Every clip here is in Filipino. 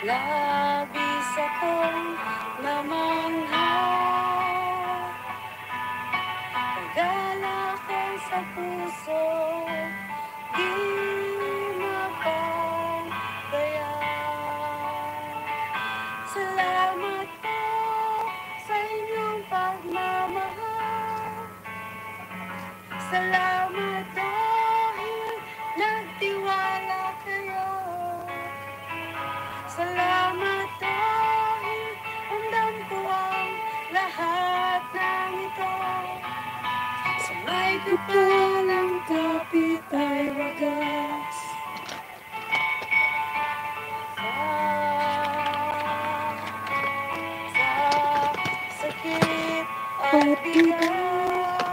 labis akong namangha. Pagala ko sa puso, di mapagdaya. Salamat po sa inyong pagmamahal. Salamat dahil nagtiwala kayo. Salamat dahil undan ko ang lahat ng ito. Sa may kapalang kapit ay wagas. Sa sakit at bigat.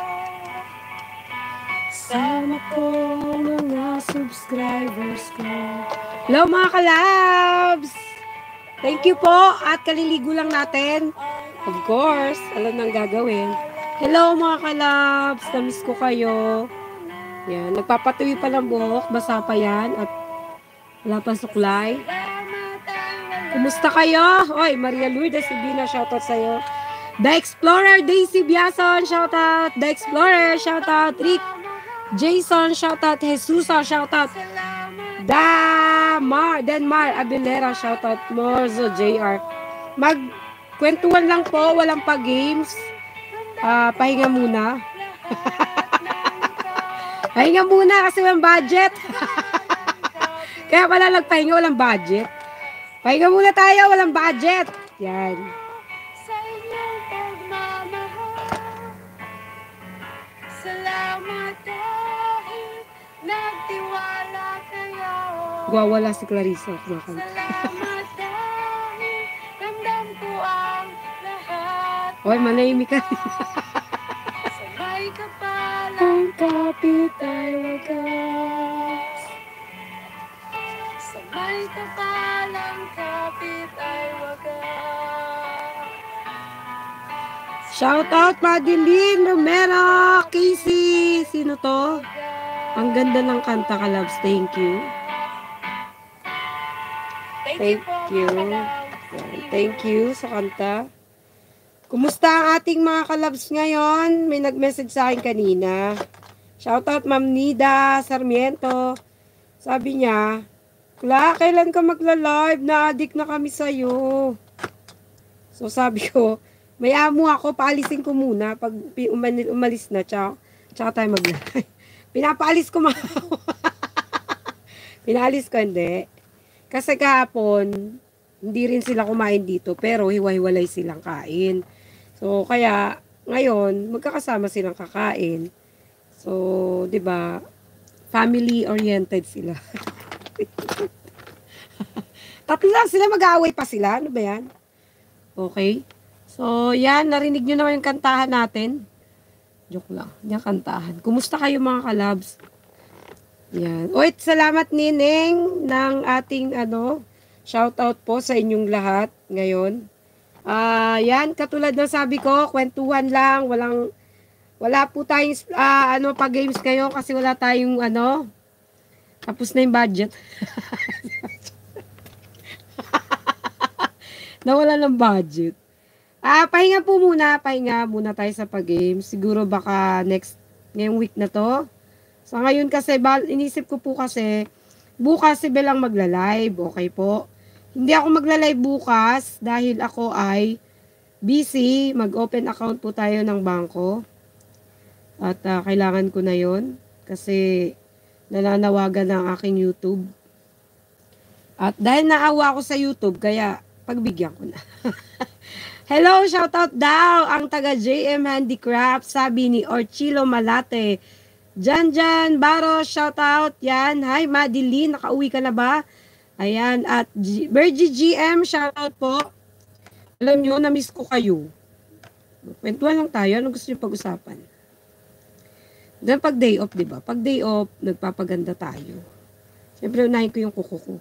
Sama ko mga subscribers ko. Hello mga kalabs! Thank you po at kaliligo lang natin. Of course, alam nang gagawin. Hello mga kalabs! Namiss ko kayo. Yan, nagpapatuloy pa ng buhok. Basa pa yan at wala pa suklay. Kumusta kayo? Oy, Maria Lourdes Sibina, shoutout sa'yo. The Explorer, Daisy Biason, shoutout. The Explorer, shoutout. Rick Jason, shoutout. Jesusa, shoutout. Denmar Abilera, shoutout. Morzo JR. Magkwentuhan lang po, walang pa-games. Pahinga muna. Pahinga muna kasi walang budget. Kaya pala nagpahinga, walang budget. Pahinga muna tayo, walang budget. Yan. Salamat dahil nagtiwala kayo. Wala si Clarissa. Salamat dahil ramdam ko ang lahat. Oy, manahimik ka. Sa may kapalang kapit ay wagas. Sa may kapalang kapit ay wagas. Shoutout Madeline Romero, Casey. Sino to? Ang ganda ng kanta, kalabs. Thank you. Thank you. Thank you sa kanta. Kumusta ang ating mga kalabs ngayon? May nag-message sa akin kanina. Shoutout Ma'am Nida Sarmiento. Sabi niya, Kla, kailan ka magla-live? Na-addict na kami sa'yo. So sabi ko, may amo ako, paalisin ko muna. Pag umalis na, tsaka tayo mag-live. Pinapaalis ko mga Pinaalis ko, hindi. Kasi kahapon, hindi rin sila kumain dito, pero hiwa-hiwalay silang kain. So, kaya, ngayon, magkakasama silang kakain. So, di ba, family-oriented sila. Tatlo lang sila, mag-aaway pa sila. Ano ba yan? Okay. So, yan, narinig nyo naman yung kantahan natin. Joke lang, yung kantahan. Kumusta kayo mga kalabs? Yan. Oy, salamat Nineng ng ating shoutout po sa inyong lahat ngayon. Yan, katulad ng sabi ko, kwentuhan lang, wala po tayong pa-games kayo kasi wala tayong tapos na yung budget. Nawala ng budget. Pahinga muna tayo sa pag-game. Siguro baka ngayong week na to. So ngayon kasi, inisip ko po kasi, bukas si Belang magla-live, okay po. Hindi ako magla-live bukas dahil ako ay busy. Mag-open account po tayo ng bangko. At kailangan ko na yon kasi nananawagan ng aking YouTube. At dahil naawa ako sa YouTube, kaya pagbigyan ko na. Hello, shoutout daw ang taga JM Handicraft, sabi ni Orchilo Malate. Jan Baro, shoutout. Yan. Hi, Madeline, nakauwi ka na ba? Ayan, at Bergie GM, shoutout po. Alam nyo, na-miss ko kayo. Kwentuhan lang tayo. Ano gusto nyo pag-usapan? Then pag day off, diba? Pag day off, nagpapaganda tayo. Siyempre, unahin ko yung kuko ko.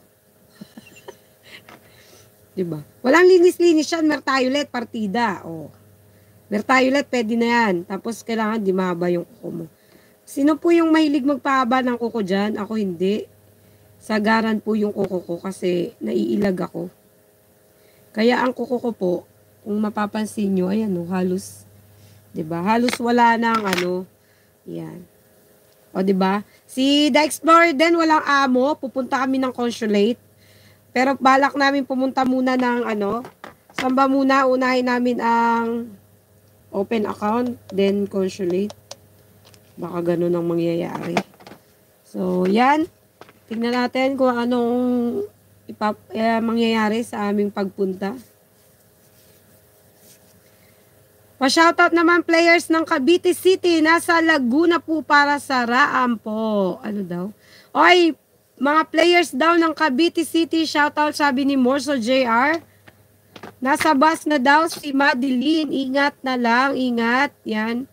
Diba? Walang linis-linis yan, Mertayulet, partida. Oh. Mertayulet, pwede na yan. Tapos, kailangan di mahaba yung kuko mo. Sino po yung mahilig magpahaba ng kuko dyan? Ako hindi. sagaran po yung kuko ko kasi naiilag ako. Kaya ang kuko ko po, kung mapapansin nyo, ayan o, halos, 'di ba? Halos wala nang ano, yan. O 'di ba? Si The Explorer din walang amo, pupunta kami ng consulate. Pero balak namin pumunta muna ng ano, saan ba muna? Unahin namin ang open account, then consulate. Baka ganun ang mangyayari. So, yan. Tignan natin kung anong mangyayari sa aming pagpunta. Pa-shoutout naman players ng Cavite City. Nasa Laguna po para sa Raam po. Ano daw? Oy, mga players daw ng Cavite City. Shoutout sabi ni Morso JR. Nasa bus na daw si Madeline. Ingat na lang. Ingat. Yan.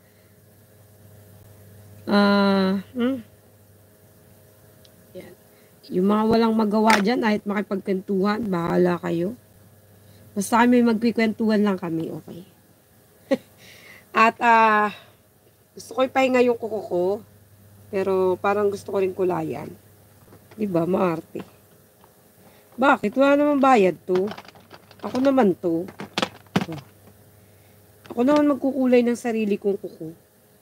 Yan. Yung mga walang magawa dyan, kahit makipagkwentuhan, bahala kayo. Basta kami magkikwentuhan lang kami, okay? At gusto ko ipahinga yung kuko ko, pero parang gusto ko rin kulayan. Diba, maarte. Bakit? Wala naman bayad to. Ako naman to. Ako naman magkukulay ng sarili kong kuko.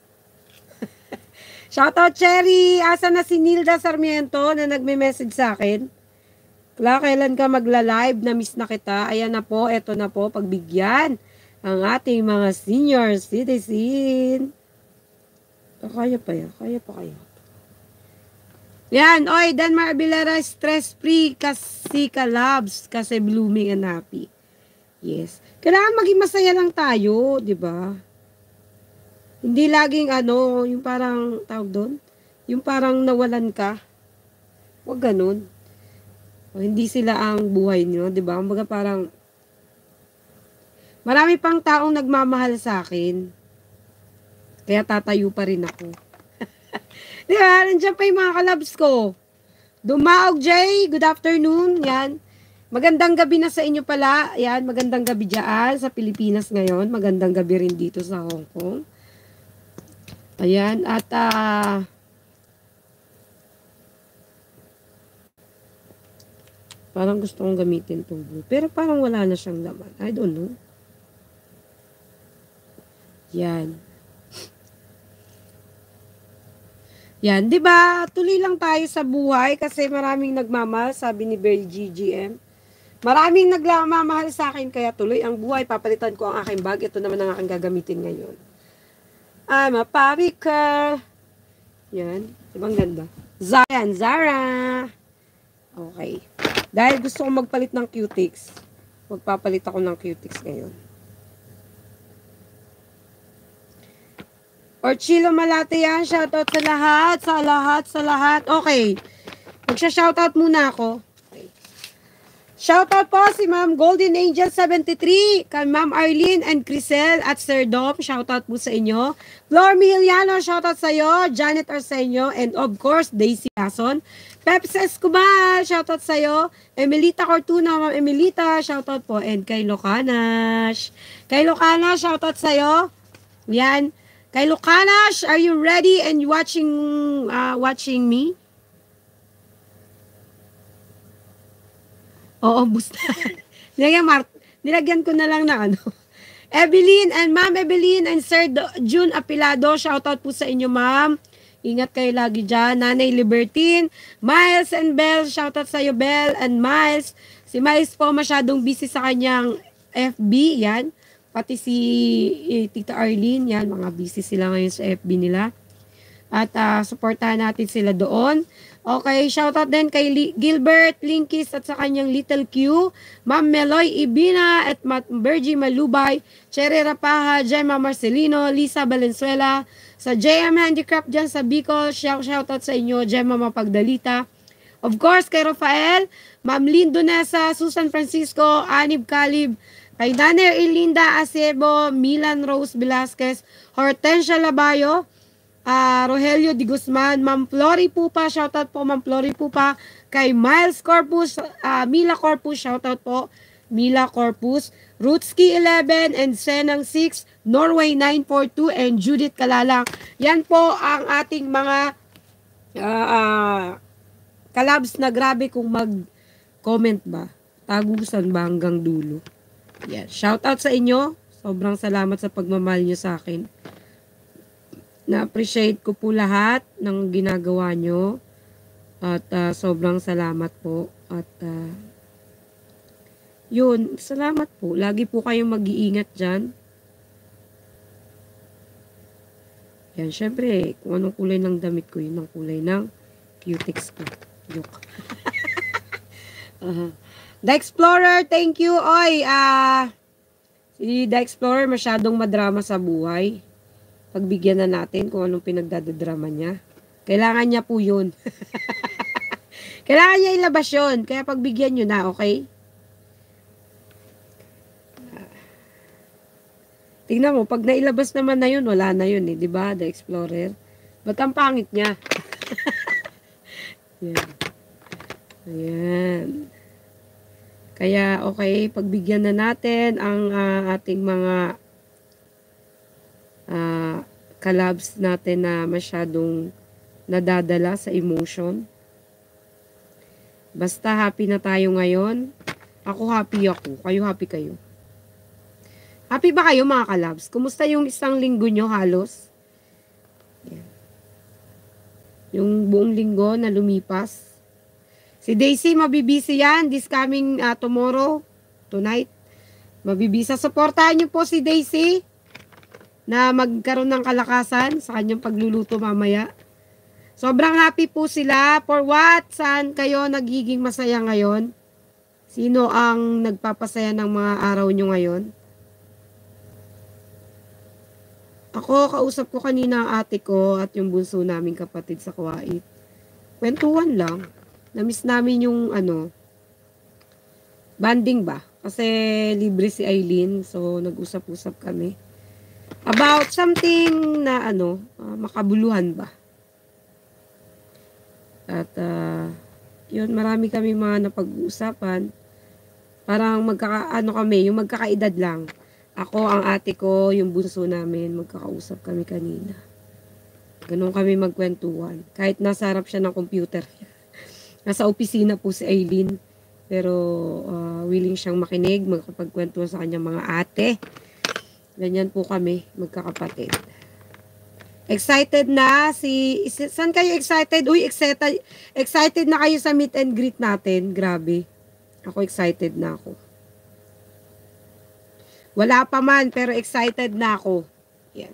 Shoutout Cherry! Asa na si Nilda Sarmiento na nagme-message sa akin? Kailan ka magla-live? Na-miss na kita. Ayan na po, eto na po, pagbigyan ang ating mga senior citizen. Kaya pa yan? Kaya pa kaya? Yan, oy, Danmar Abilera, stress-free kasi ka-loves, kasi blooming and happy. Yes. Kailangan maging masaya lang tayo, di ba? Hindi laging ano, yung parang, tawag doon, yung parang nawalan ka. Huwag ganun. O, hindi sila ang buhay nyo, di ba? Kumbaga parang, marami pang taong nagmamahal sa akin. Kaya tatayo pa rin ako. Di ba? Nandiyan pa yung mga kalabs ko. Dumaog Jay, good afternoon. Yan. Magandang gabi na sa inyo pala. Yan, magandang gabi dyan sa Pilipinas ngayon. Magandang gabi rin dito sa Hong Kong. Ayan, at parang gusto kong gamitin itong blue. Pero parang wala na siyang laman. I don't know. Yan. Yan, 'di ba? Tuloy lang tayo sa buhay kasi maraming nagmamahal, sabi ni Bell GGM. Maraming nagmamahal sa akin kaya tuloy ang buhay. Papalitan ko ang aking bag. Ito naman ang aking gagamitin ngayon. I'm a puppy girl. Yan. Ibang ganda. Zara. Okay. Dahil gusto ko magpalit ng Q-Tix, magpapalit ako ng Q-Tix ngayon. Orchilo Malate yan. Shoutout sa lahat. Okay. Magsha-shoutout muna ako. Shoutout po si Ma'am Golden Angel 73, kay Ma'am Arlene and Crisel at Sir Dom. Shoutout po sa inyo. Flor Miliano, shoutout sa iyo. Janet Arsenio, and of course, Daisy Ason. Peps Escobar, shoutout sa iyo. Emelita Cortuna, Ma'am Emelita, shoutout po. And kay Lokanash. Kay Lokanash, shoutout sa iyo. Yan. Kay Lokanash, are you ready and watching me? Oo, boost na. Nilagyan ko na lang na ano. Evelyn and Ma'am Evelyn and Sir June Apilado, shoutout po sa inyo, ma'am. Ingat kayo lagi dyan. Nanay Libertine, Miles and Bell, shoutout sa iyo, Bell and Miles. Si Miles po masyadong busy sa kanyang FB, yan. Pati si Tita Arlene, yan. Mga busy sila ngayon sa FB nila. At supportahan natin sila doon. Okay, shoutout din kay Gilbert Linkis at sa kanyang Little Q, Ma'am Meloy Ibina at Bergie Malubay, Cherry Rapaha, Gemma Marcelino, Lisa Valenzuela, sa JM Handicraft dyan sa Bicol, shoutout sa inyo, Gemma Mapagdalita. Of course, kay Rafael, Ma'am Lindo Nesa, Susan Francisco, Anib Calib, kay Daner Ilinda Acebo, Milan Rose Velasquez, Hortensia Labayo, Rogelio Di Guzman, Ma'am Flori Pupa, shoutout po Ma'am Flori Pupa, kay Miles Corpus, Mila Corpus, shoutout po Mila Corpus, Rootski 11 and Senang 6, Norway 942 and Judith Kalalang. Yan po ang ating mga kalabs na grabe kung mag-comment ba. Tagusan ba hanggang dulo. Yan. Shout out sa inyo. Sobrang salamat sa pagmamahal nyo sa akin. Na-appreciate ko po lahat ng ginagawa nyo. At sobrang salamat po. At yun, salamat po. Lagi po kayong mag-iingat dyan. Yan, syempre, kung anong kulay ng damit ko, yun ang kulay ng cutex ko. Joke. The Explorer, thank you. Oy, si The Explorer masyadong madrama sa buhay. Pagbigyan na natin kung anong pinagdadadrama niya. Kailangan niya po yun. Kailangan niya ilabas yun. Kaya pagbigyan nyo na, okay? Tingnan mo, pag nailabas naman na yun, wala na yun eh. Diba, The Explorer? Ba't ang pangit niya? Yan. Ayan. Kaya, okay, pagbigyan na natin ang ating mga kalabs natin na masyadong nadadala sa emotion. Basta happy na tayo ngayon. Ako happy ako. Kayo happy kayo. Happy ba kayo mga kalabs? Kumusta yung isang linggo nyo halos? Yan. Yung buong linggo na lumipas. Si Daisy, mabibisi yan this coming tomorrow, tonight. Mabibisa. Supportahan niyo po si Daisy na magkaroon ng kalakasan sa kanyang pagluluto mamaya. Sobrang happy po sila. For what? Saan kayo nagiging masaya ngayon? Sino ang nagpapasaya ng mga araw nyo ngayon? Ako, kausap ko kanina ang ate ko at yung bunso naming kapatid sa Kuwait. Kwentuhan lang. Na-miss namin yung banding ba? Kasi libre si Aileen. So, nag-usap-usap kami. About something na makabuluhan ba? At, yun, marami kami mga napag-uusapan. Parang yung magkakaedad lang. Ako, ang ate ko, yung bunso namin, magkakausap kami kanina. Ganun kami magkwentuhan. Kahit nasa harap siya ng computer. Nasa opisina po si Aileen. Pero willing siyang makinig, magkapagkwentuhan sa kanyang mga ate. Ganyan po kami, magkakapatid. Excited na saan kayo excited? Uy, excited na kayo sa meet and greet natin. Grabe. Ako excited na ako. Wala pa man, pero excited na ako. Yan.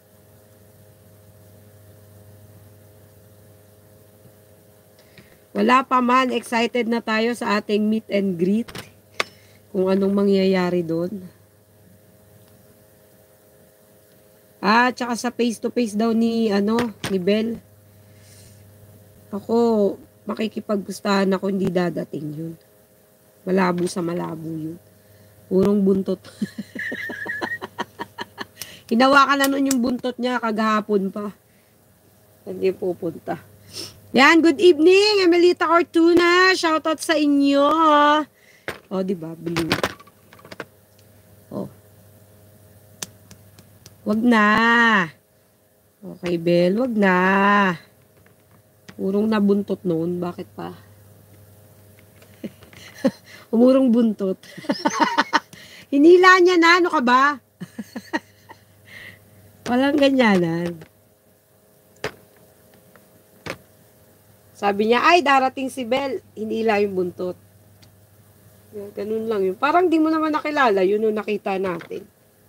Wala pa man, excited na tayo sa ating meet and greet. Kung anong mangyayari doon. Tsaka sa face-to-face daw ni Bel. Ako, makikipaggustahan ako, hindi dadating yun. Malabo sa malabo yun. Purong buntot. Hinawakan na nun yung buntot niya, kagahapon pa. Hindi pupunta. Yan, good evening, Emelita Cortuna. Shoutout sa inyo. Oh, diba? Blue. Oh. Wag na. Okay, Bel, wag na. Purong nabuntot noon. Bakit pa? Umurong buntot. Hinila niya na. Ano ka ba? Walang ganyanan. Sabi niya, ay, darating si Bel. Hinila yung buntot. Ganun lang yun. Parang di mo naman nakilala. Yun yung nakita natin.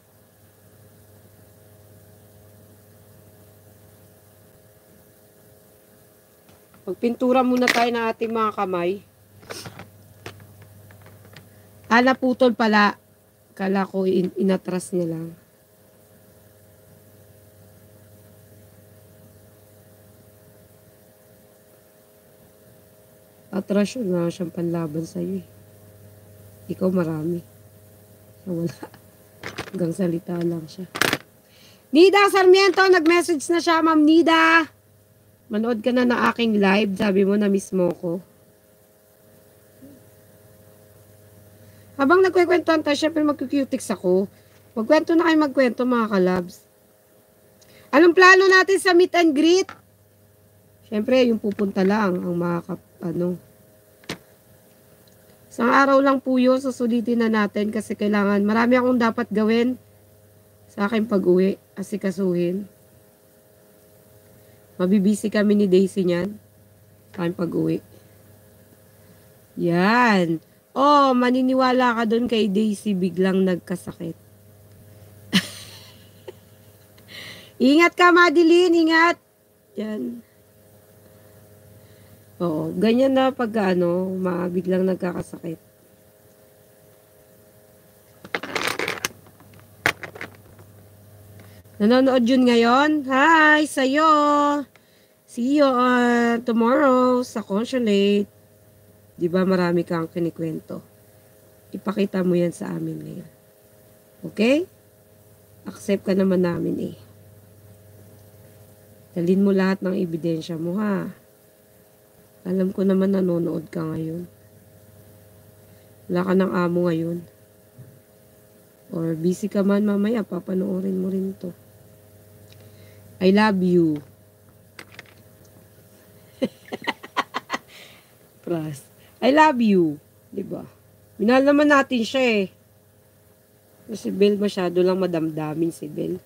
Magpintura muna tayo ng ating mga kamay. Naputol pala. Kala ko inatras niya lang. Atras yun, wala siyang panlaban sa'yo eh. Ikaw marami. Siya wala. Hanggang salita lang siya. Nida Sarmiento, nag-message na siya, Ma'am Nida. Manood ka na ng aking live. Sabi mo na miss mo ko. Habang nagkwekwentuhan tayo, syempre magkukutix ako. Magkwento na kayo magkwento mga kalabs. Anong plano natin sa meet and greet? Syempre, yung pupunta lang ang ano. Isang araw lang po yun, susulitin na natin kasi kailangan, marami akong dapat gawin sa aking pag-uwi, asikasuhin. Mabibisi kami ni Daisy niyan, sa aking pag-uwi. Yan. Oh, maniniwala ka doon kay Daisy, biglang nagkasakit. Ingat ka, Madeline, ingat. Yan. Oo, ganyan na pag ano, biglang nagkakasakit. Nanonood yun ngayon? Hi, sa'yo. See you tomorrow sa consulate. Diba marami kang kinikwento? Ipakita mo yan sa amin ngayon. Okay? Accept ka naman namin eh. Dalhin mo lahat ng ebidensya mo ha. Alam ko naman nanonood ka ngayon. Wala ka ng amo ngayon. Or busy ka man mamaya, papanoorin mo rin to. I love you. Pras. I love you. Diba? Minahal naman natin siya eh. Si Bel masyado lang madamdamin si Bel.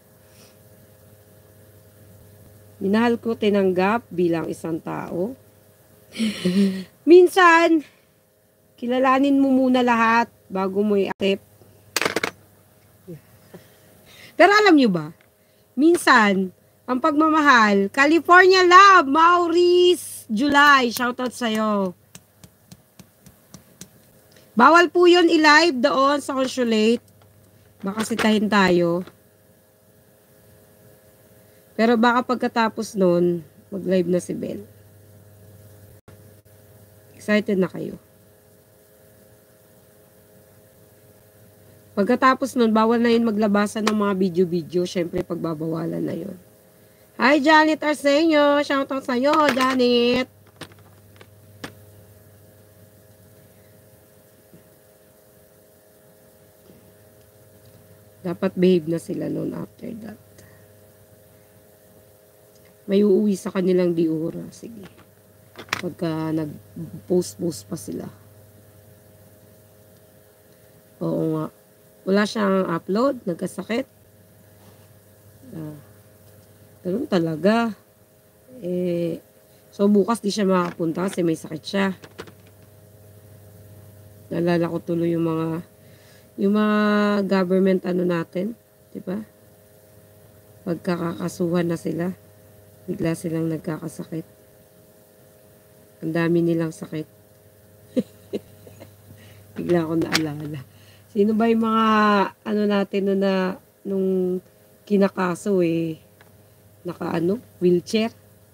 Minahal ko, tinanggap bilang isang tao. Minsan, kilalanin mo muna lahat bago mo i-accept. Pero alam nyo ba, minsan, ang pagmamahal, California Love, Maurice, July, shoutout sa'yo. Bawal po yun i-live doon sa consulate. Baka sitahin tayo. Pero baka pagkatapos nun, mag-live na si Bel. Excited na kayo. Pagkatapos nun, bawal na yun maglabasan ng mga video-video. Siyempre, pagbabawalan na yun. Hi, Janet Arsenio. Shoutout sa'yo, Janet. Dapat behave na sila noon after that. May uuwi sa kanilang diura. Sige. Pagka nag-post pa sila. Oo nga. Wala siyang upload. Nagkasakit. Ganun talaga. So bukas di siya makapunta kasi may sakit siya. Naalala ko tuloy yung mga government ano natin, 'di ba? Pagkakasuhan na sila, bigla silang nagkakasakit. Ang dami nilang sakit. Bigla ako naalala. Sino ba yung mga ano natin nung kinakaso wheelchair?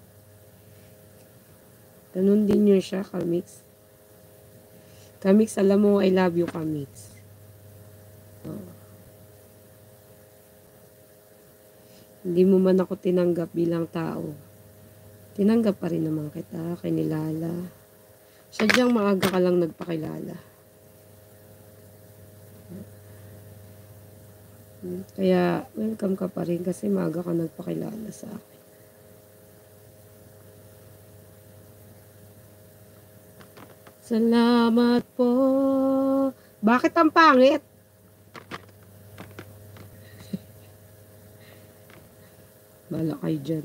Ganun din yun siya, Kamix. Kamix, alam mo, I love you, Kamix. Hindi mo man ako tinanggap bilang tao. Tinanggap pa rin naman kita, kinilala. Sadyang maaga ka lang nagpakilala. Kaya, welcome ka pa rin kasi maaga ka nagpakilala sa akin. Salamat po. Bakit ang pangit? Bala kayo dyan.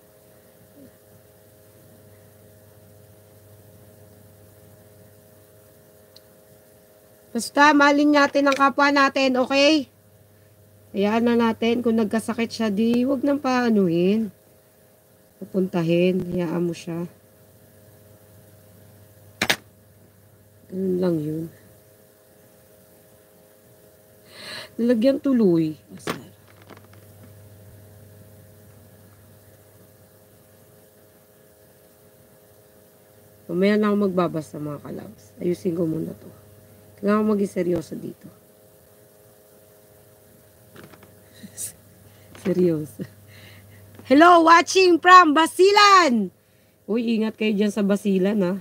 Basta, mahalin natin ang kapwa natin, okay? Hayaan na natin, kung nagkasakit siya, di huwag nang paanuhin. Pupuntahin, hayaan mo siya. Ganun lang yun. Nalagyan tuloy. Asar. Mamaya na ako magbabasa mga kalabs. Ayusin ko muna to. Kailangan ko maging seryoso dito. Seryoso. Hello, watching from Basilan! Uy, ingat kayo dyan sa Basilan, ha?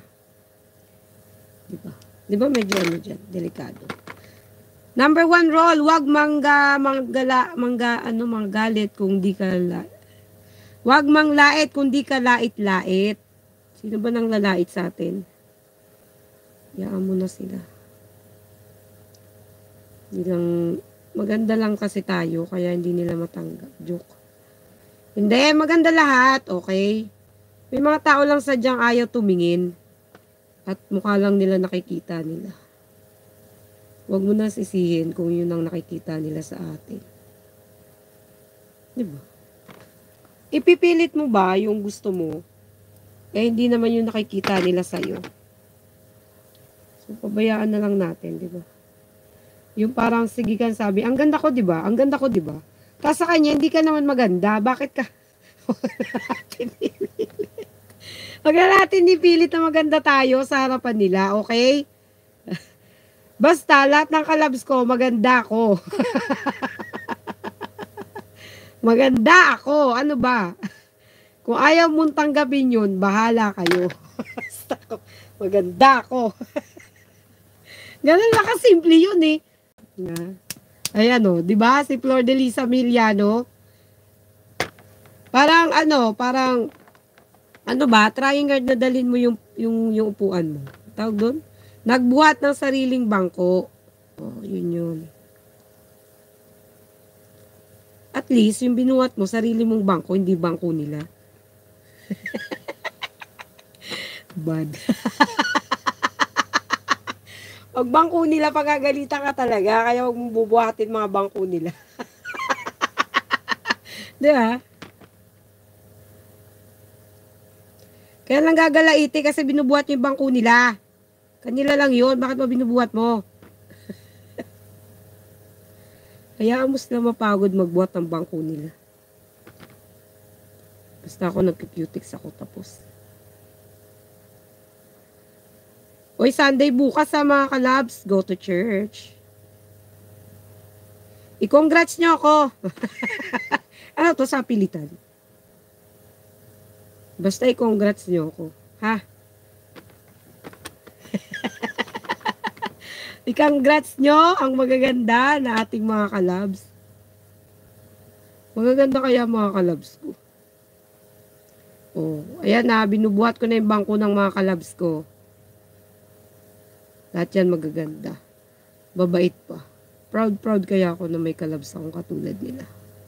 Diba medyo ano dyan, delikado. Number 1 rule, wag manggalit kung di ka wag manglait kung di ka lait-lait. Sino ba nang lalait sa atin? Hayaan mo na sila. Maganda lang kasi tayo, kaya hindi nila matanggap. Joke. Hindi, maganda lahat, okay? May mga tao lang sadyang ayaw tumingin. At mukha lang nila nakikita nila. Huwag mo na sisihin kung yun ang nakikita nila sa atin. Diba? Ipipilit mo ba yung gusto mo? Eh, hindi naman yung nakikita nila sa'yo. So, pabayaan na lang natin, diba? Yung parang sigikan sabi, ang ganda ko, diba? Ang ganda ko, diba? Tapos sa kanya, hindi ka naman maganda. Bakit ka? Huwag na natin ipilit na maganda tayo sa harapan nila, okay? Basta, lahat ng kalabs ko, maganda ako. Maganda ako. Ano ba? Kung ayaw mong tanggapin yun, bahala kayo. Basta, maganda ako. Ganun lang kasimple yun eh. Ayan o, di ba? Si Flor de Lisa Miliano. Parang ano ba? Trying hard na dalhin mo yung upuan mo. Tawag doon? Nagbuhat ng sariling bangko. Oh, yun. At least, yung binuhat mo, sarili mong bangko, hindi bangko nila. Bad. Pag bangko nila, pagagalitan ka talaga, kaya huwag mong bubuhatin mga bangko nila. Di ba? Kaya lang gagalaiti kasi binubuhat yung bangko nila. Kanila lang yun, bakit mo binubuhat mo? Hayaan mo sila mapagod magbuhat ng bangko nila. Basta ako nagkikutix ako tapos. Oy, Sunday bukas sa mga kalabs, go to church. I-congrats nyo ako. Ano to sa pilitan? Basta i-congrats nyo ako. Ha? I-congrats nyo ang magaganda na ating mga kalabs. Magaganda kaya mga kalabs ko. Oh, ayan na, binubuhat ko na yung bangko ng mga kalabs ko. Lahat yan magaganda. Babait pa. Proud kaya ako na may kalabs akong katulad nila.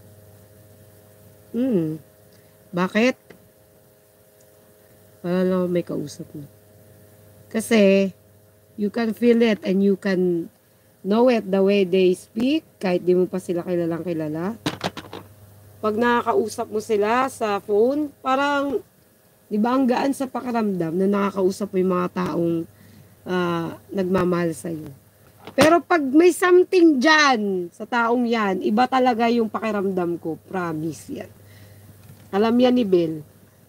Bakit? Para lang may kausap mo. Kasi, you can feel it and you can know it the way they speak, kahit di mo pa sila kilalang kilala. Pag nakakausap mo sila sa phone, parang, di ba ang gaan sa pakiramdam na nakakausap mo yung mga taong nagmamahal sa'yo. Pero pag may something dyan sa taong yan, iba talaga yung pakiramdam ko. Promise yan. Alam yan ni Bel.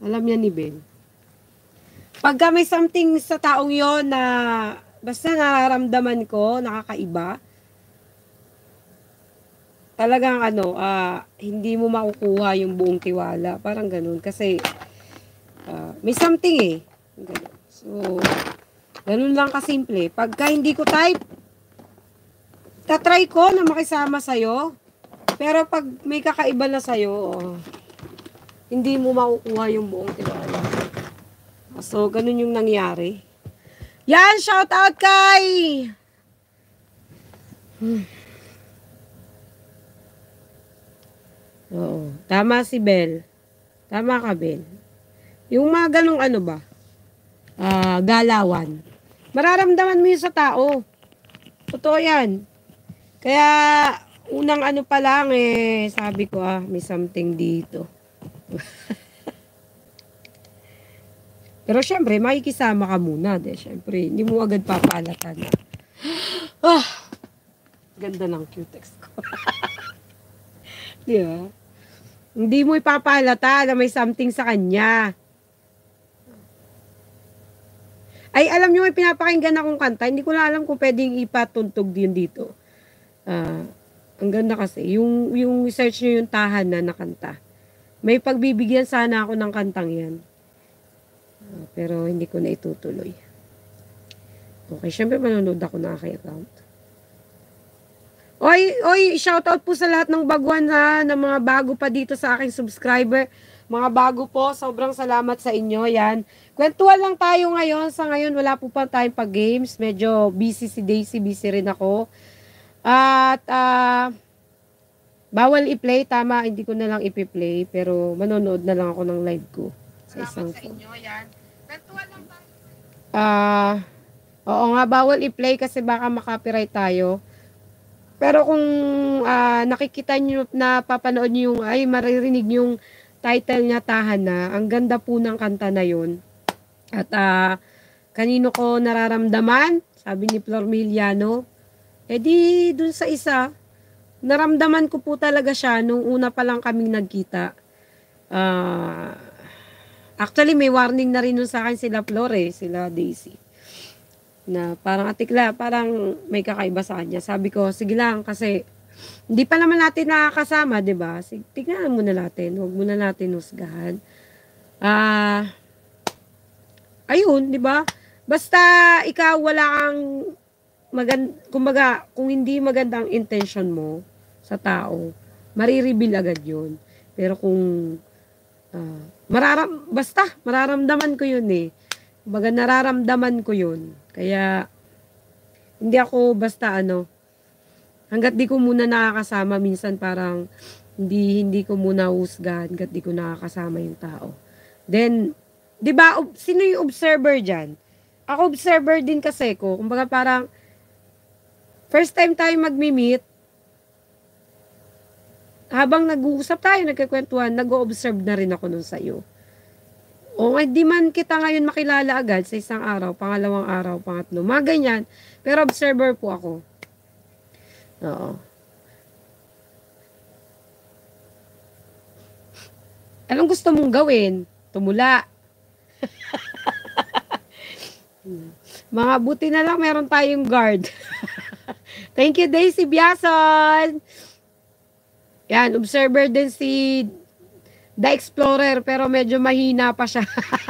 Pagka may something sa taong yon na basta nararamdaman ko, nakakaiba, talagang hindi mo makukuha yung buong tiwala. Parang ganun. Kasi may something eh. Ganun. So, ganun lang kasimple. Pagka hindi ko type, tatry ko na makisama sa'yo. Pero pag may kakaiba na sa'yo, hindi mo makukuha yung buong tiwala. So, ganun yung nangyari. Yan, shout out kay! Oo, tama si Bel. Tama ka, Bel. Yung mga ganung galawan. Mararamdaman mo yun sa tao. Totoo yan. Kaya, unang pa lang sabi ko, may something dito. Pero syempre, makikisama ka muna. Syempre, hindi mo agad papalatan. Ganda ng cutex ko. Di ba? Hindi mo ipapalata na may something sa kanya. Ay, alam nyo, may pinapakinggan akong kanta. Hindi ko na alam kung pwedeng ipatuntog din dito. Ang ganda kasi. Yung search nyo yung tahanan na kanta. May pagbibigyan sana ako ng kantang yan. Pero hindi ko na itutuloy. Okay, syempre manonood ako na aking account. Oy, shoutout po sa lahat ng baguhan ng mga bago pa dito sa aking subscriber. Mga bago po, sobrang salamat sa inyo. Yan. Kwentuhan lang tayo ngayon. Sa ngayon, wala po pa tayong pag-games. Medyo busy si Daisy, busy rin ako. At, bawal i-play. Tama, hindi ko na lang i-play. Pero, manonood na lang ako ng live ko. Sa isang sa inyo. Yan. Kwentuhan lang tayo. Oo nga, bawal i-play kasi baka makopyright tayo. Pero kung nakikita nyo, napapanood nyo yung, ay maririnig yung title niya, Tahana. Ang ganda po ng kanta na yun. At kanino ko nararamdaman? Sabi ni Flor Miliano. Eh di, dun sa isa, naramdaman ko po talaga siya nung una pa lang kaming nagkita. Actually, may warning na rin nun sa akin sila Flor sila Daisy. Na parang atikla, parang may kakaiba sa kanya. Sabi ko, sige lang, kasi hindi pa naman natin nakakasama, 'di ba? Tignan muna natin, huwag muna natin husgahan. Ayun, 'di ba? Basta ikaw wala kang kumbaga, kung hindi maganda ang intention mo sa tao, marireveal agad 'yun. Pero kung basta mararamdaman ko 'yun eh. Kumbaga nararamdaman ko 'yun. Kaya hindi ako basta hangga't di ko muna nakakasama, minsan parang hindi ko muna husgahan hangga't di ko nakakasama yung tao. Then, di ba, sino yung observer dyan? Ako observer din kasi ko. Kumbaga parang, first time tayo magmi-meet, habang nag-uusap tayo, nagkikwentuhan, nag-o-observe na rin ako nun sa'yo. O hindi man kita ngayon makilala agad sa isang araw, pangalawang araw, pangatlo, mga ganyan. Pero observer po ako. Oo. Anong gusto mong gawin? Tumula. Mga buti na lang meron tayong guard. Thank you, Daisy Biason. Yan, observer din si The Explorer, pero medyo mahina pa siya.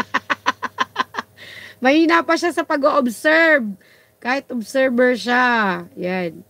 Mahina pa siya sa pag-observe. Kahit observer siya. Yan.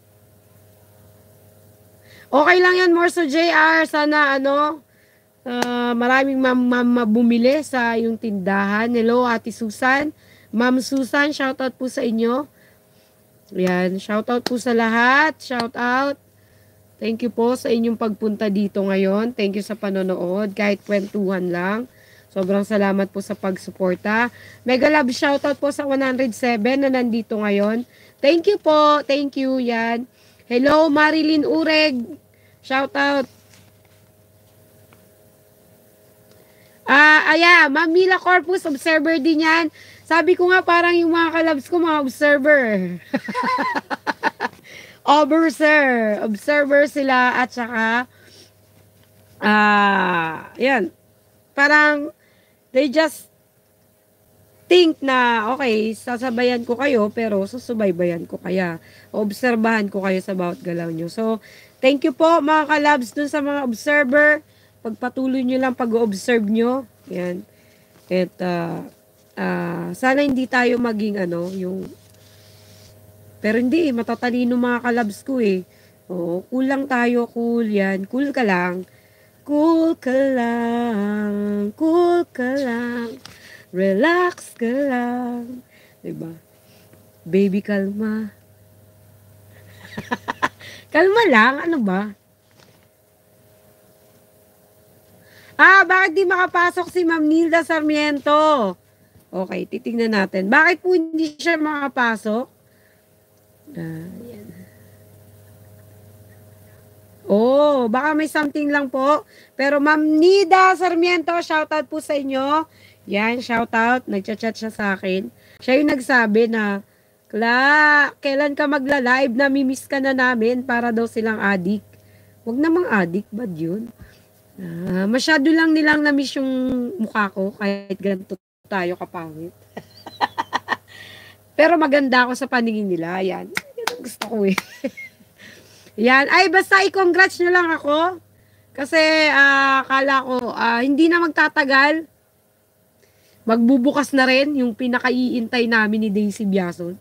Okay lang yan, Morso JR. Sana maraming bumili sa yung tindahan. Hello, Ate Susan. Ma'am Susan, shoutout po sa inyo. Yan, shoutout po sa lahat. Shoutout. Thank you po sa inyong pagpunta dito ngayon. Thank you sa panonood. Kahit kwentuhan lang. Sobrang salamat po sa pagsuporta. Mega love shoutout po sa 107 na nandito ngayon. Thank you po. Thank you. Yan. Hello, Marilyn Ureg. Shoutout. Ma'am Mila Corpus, observer din yan. Sabi ko nga parang yung mga kalabs ko, mga observer. Observer sila at saka yan. Parang they just think na okay, sasabayan ko kayo pero susubaybayan ko kaya. Obserbahan ko kayo sa bawat galaw nyo. So, thank you po mga kalabs dun sa mga observer. Pagpatuloy nyo lang pag-observe nyo. Yan. At sana hindi tayo maging yung pero hindi, matatalino mga kalabs ko eh. Oo, cool lang tayo, cool yan. Cool ka lang. Cool ka lang. Cool ka lang. Relax ka lang. Diba? Baby, kalma. Kalma lang, ano ba? Bakit di makapasok si Ma'am Nilda Sarmiento? Okay, titingnan natin. Bakit po hindi siya makapasok? Yan. Baka may something lang po. Pero Ma'am Nida Sarmiento, shoutout po sa inyo. Yan, shoutout. Nagchat-chat siya sa akin. Siya yung nagsabi na, kailan ka magla-live? Namimiss ka na namin para daw silang adik. Huwag namang adik, bad yun? Masyado lang nilang na-miss yung mukha ko kahit ganito tayo kapangit. Pero maganda ako sa paningin nila. Yan. Yan ang gusto ko eh. Yan. Ay, basta i-congrats nyo lang ako. Kasi akala ko hindi na magtatagal. Magbubukas na rin yung pinakaiintay namin ni Daisy Biason.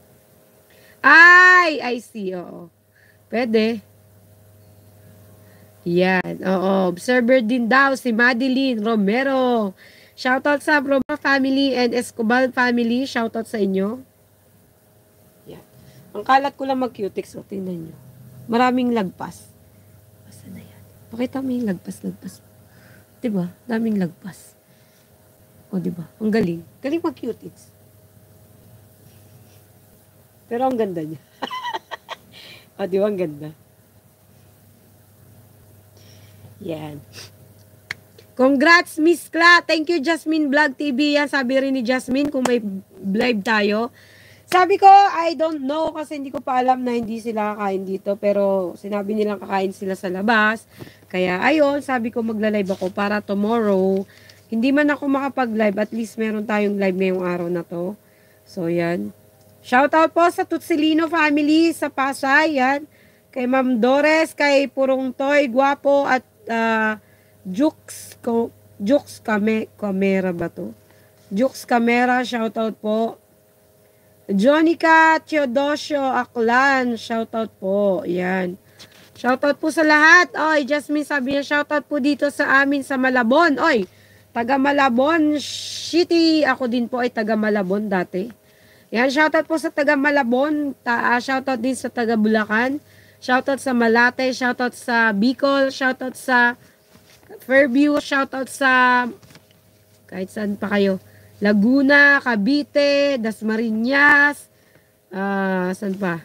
I see. Oo. Pwede. Yan, oo. Observer din daw si Madeline Romero. Shoutout sa Roma family and Escobar family. Shoutout sa inyo. Yan. Ang kalat ko lang mag-cutex. O, tingnan nyo. Maraming lagpas. Basta na yan. Pakita mo yung lagpas. Diba? Daming lagpas. O, diba? Ang galing. Galing mag-cutex. Pero ang ganda niya. O, diba? Ang ganda. Yan. Congrats, Miss Kla. Thank you, Jasmine Vlog TV. Yan, sabi rin ni Jasmine kung may live tayo. Sabi ko, I don't know kasi hindi ko pa alam na hindi sila kakain dito. Pero sinabi nilang kakain sila sa labas. Kaya ayun, sabi ko magla-live ako para tomorrow. Hindi man ako makapag-live, at least meron tayong live ngayong araw na to. So, yan. Shoutout po sa Tutsilino family sa Pasay. Yan. Kay Ma'am Dores, kay Purong Toy, Guapo, at Jux Camera ba to? Jux Camera, shoutout po. Jonica Teodosio Aklan, shoutout po. Yan. Shoutout po sa lahat. Oy, Jasmine sabi niya, shoutout po dito sa amin sa Malabon. Oy, taga Malabon City. Ako din po ay taga Malabon dati. Yan, shoutout po sa taga Malabon. Shoutout din sa taga Bulacan. Shoutout sa Malate, shoutout sa Bicol, shoutout sa Fairview, shoutout sa kahit saan pa kayo. Laguna, Cavite, Dasmariñas, saan pa?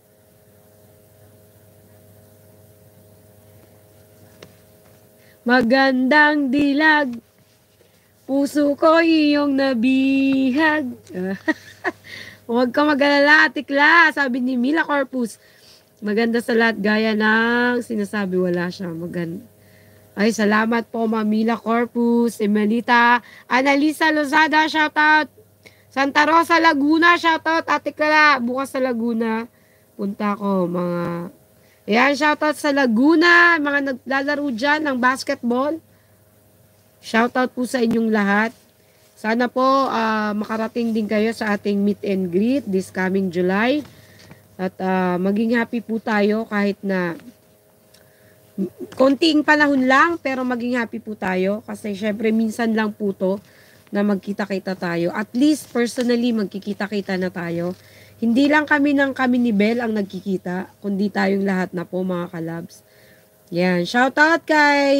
Magandang dilag, puso ko iyong nabihag. Huwag ka mag-alala, tikla, sabi ni Mila Corpus. Maganda sa lahat, gaya ng sinasabi, wala siya. Maganda. Ay, salamat po, Mamila Corpus, Emelita, Analisa Lozada, shoutout. Santa Rosa, Laguna, shoutout. Ate Kala, bukas sa Laguna. Punta ko, mga... Ayan, shoutout sa Laguna, mga naglalaro dyan ng basketball. Shoutout po sa inyong lahat. Sana po makarating din kayo sa ating meet and greet this coming July. At maging happy po tayo kahit na konting panahon lang, pero maging happy po tayo. Kasi syempre minsan lang po to na magkita-kita tayo. At least personally magkikita-kita na tayo. Hindi lang kami ni Bel ang nagkikita, kundi tayong lahat na po mga kalabs. Yan. Shoutout kay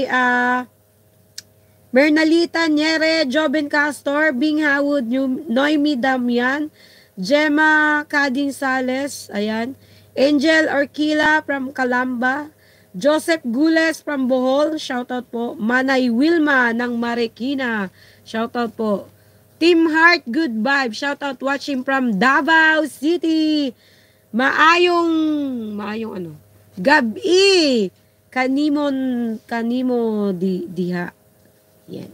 Mernalita Nyere, Joben Castor, Bing Howard, Noemi Damian, Gemma Kading Sales, ayan. Angel Orquila from Calamba. Joseph Gules from Bohol, shoutout po. Manay Wilma ng Marikina, shoutout po. Team Heart Good Vibe, shoutout watching from Davao City. Maayong ano? Gabi. Kanimo diha. Yan.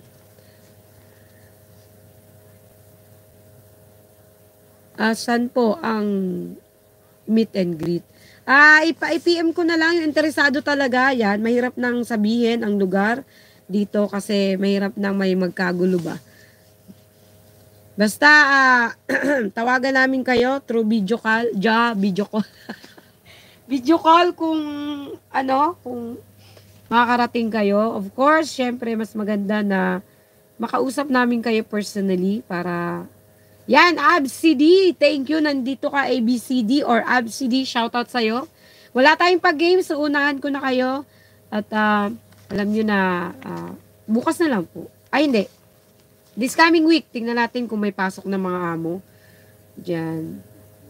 Saan po ang meet and greet? I-PM ko na lang yung interesado talaga. Yan, mahirap nang sabihin ang lugar dito kasi mahirap nang may magkagulo ba. Basta, tawagan namin kayo through video call. Video call. Video call kung makakarating kayo. Of course, syempre, mas maganda na makausap namin kayo personally para... Yan, ABCD. Thank you. Nandito ka, ABCD or ABCD. Shoutout sa'yo. Wala tayong pag-game, so unahan ko na kayo. At alam nyo na, bukas na lang po. Ay, hindi. This coming week, tingnan natin kung may pasok na mga amo. Diyan.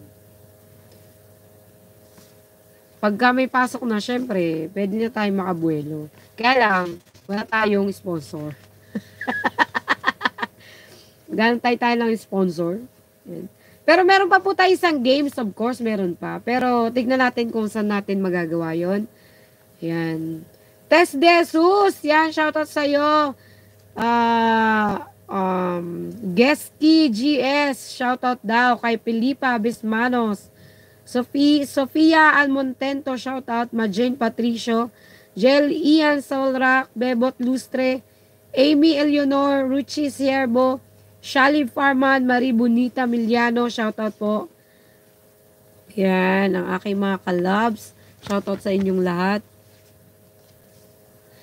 Pagka may pasok na, syempre, pwede na tayong makabuelo. Kaya lang, wala tayong sponsor. Gantay tayo lang sponsor. Yan. Pero meron pa po tayo isang games, of course, meron pa. Pero tignan natin kung saan natin magagawa yon. Yan. Tess Jesus, yan, shoutout sa'yo. Geski GS, shoutout daw kay Felipa Bismanos. Sofia Almontento, shoutout. Majane Patricio. Jel Ian Solrak, Bebot Lustre. Amy Eleonor, Ruchi Sierbo. Shalib Farman, Marie Bonita Miliano, shoutout po. Yan, ang aking mga kalabs. Shoutout sa inyong lahat.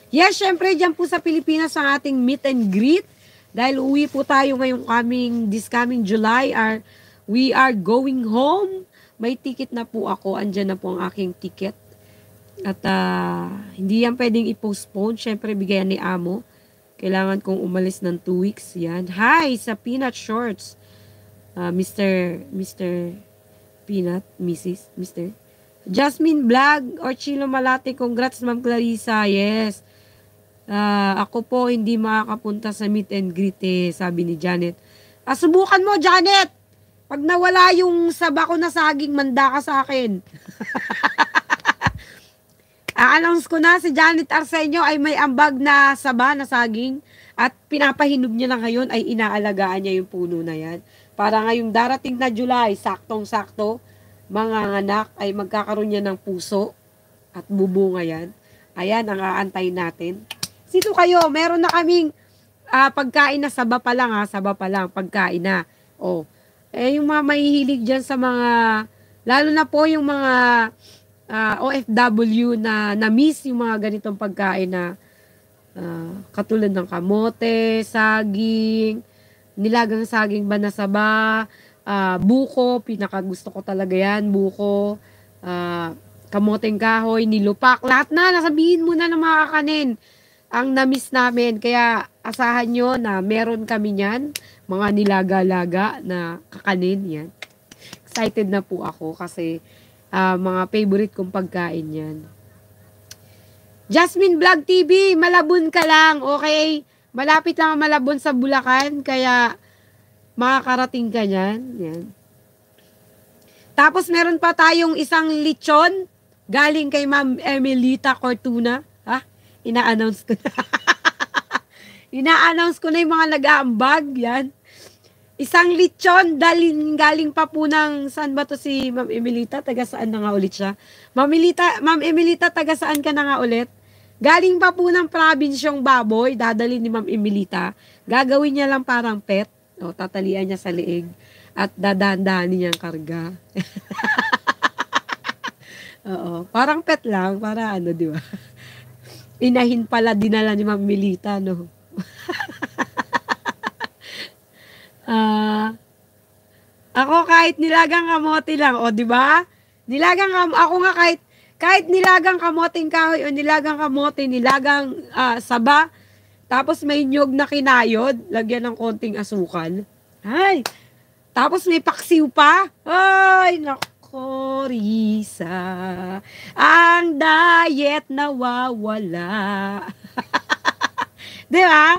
Yes, syempre, dyan po sa Pilipinas ang ating meet and greet. Dahil uwi po tayo ngayong this coming July. We are going home. May ticket na po ako. Andyan na po ang aking ticket. At hindi yan pwedeng i-postpone. Syempre, bigayan ni Amo. Kailangan kong umalis ng 2 weeks. Yan. Hi sa Peanut Shorts. Mr. Peanut, Mr. Jasmine Vlog or Chilo Malate. Congrats, Ma'am Clarissa. Yes. Ako po hindi makakapunta sa meet and greet sabi ni Janet. Subukan mo, Janet. Pag nawala yung saba ko na saging, manda ka sa akin. A-announce ko na si Janet Arsenio ay may ambag na saba na saging at pinapahinog niya na ngayon ay inaalagaan niya yung puno na yan. Para ngayong darating na July, saktong-sakto, mga anak ay magkakaroon niya ng puso at bubunga yan. Ayan ang aantay natin. Sino kayo? Meron na kaming pagkain na saba pa lang pagkain na. Yung mga mahihilig dyan sa mga, lalo na po yung mga OFW na na-miss yung mga ganitong pagkain na katulad ng kamote, saging, nilagang saging ba na saba, buko, pinakagusto ko talaga yan, buko, kamoteng kahoy, nilupak, lahat na, nasabihin mo na ng mga kakanin. Ang na-miss namin, kaya asahan nyo na meron kami niyan, mga nilaga-laga na kakanin yan. Excited na po ako kasi mga favorite kong pagkain yan. Jasmine Vlog TV, Malabon ka lang, okay? Malapit lang ang Malabon sa Bulacan, kaya makakarating ka niyan. Yan. Tapos meron pa tayong isang lechon, galing kay Ma'am Emelita Cortuna. Ina-announce ko na. Ina-announce ko na yung mga nag-aambag. Yan. Isang lechon, galing pa po ng, saan ba to si Ma'am Emelita? Taga saan na nga ulit siya? Ma'am Emelita, taga saan ka na nga ulit? Galing pa po ng probinsyong baboy, dadalhin ni Ma'am Emelita. Gagawin niya lang parang pet. Tatalian niya sa leeg. At dadaan-dahanin niyang karga. Oo. Parang pet lang. Para di ba? Inahin pala dinala ni Ma'am Melita, no? Ako kahit nilagang kamote lang, di ba? Ako nga kahit nilagang kamoting kahoy o nilagang kamote, nilagang saba, tapos may nyog na kinayod, lagyan ng konting asukal. Ay! Tapos may paksiw pa. Ay, naku. Risa, ang diet nawawala. Di ba?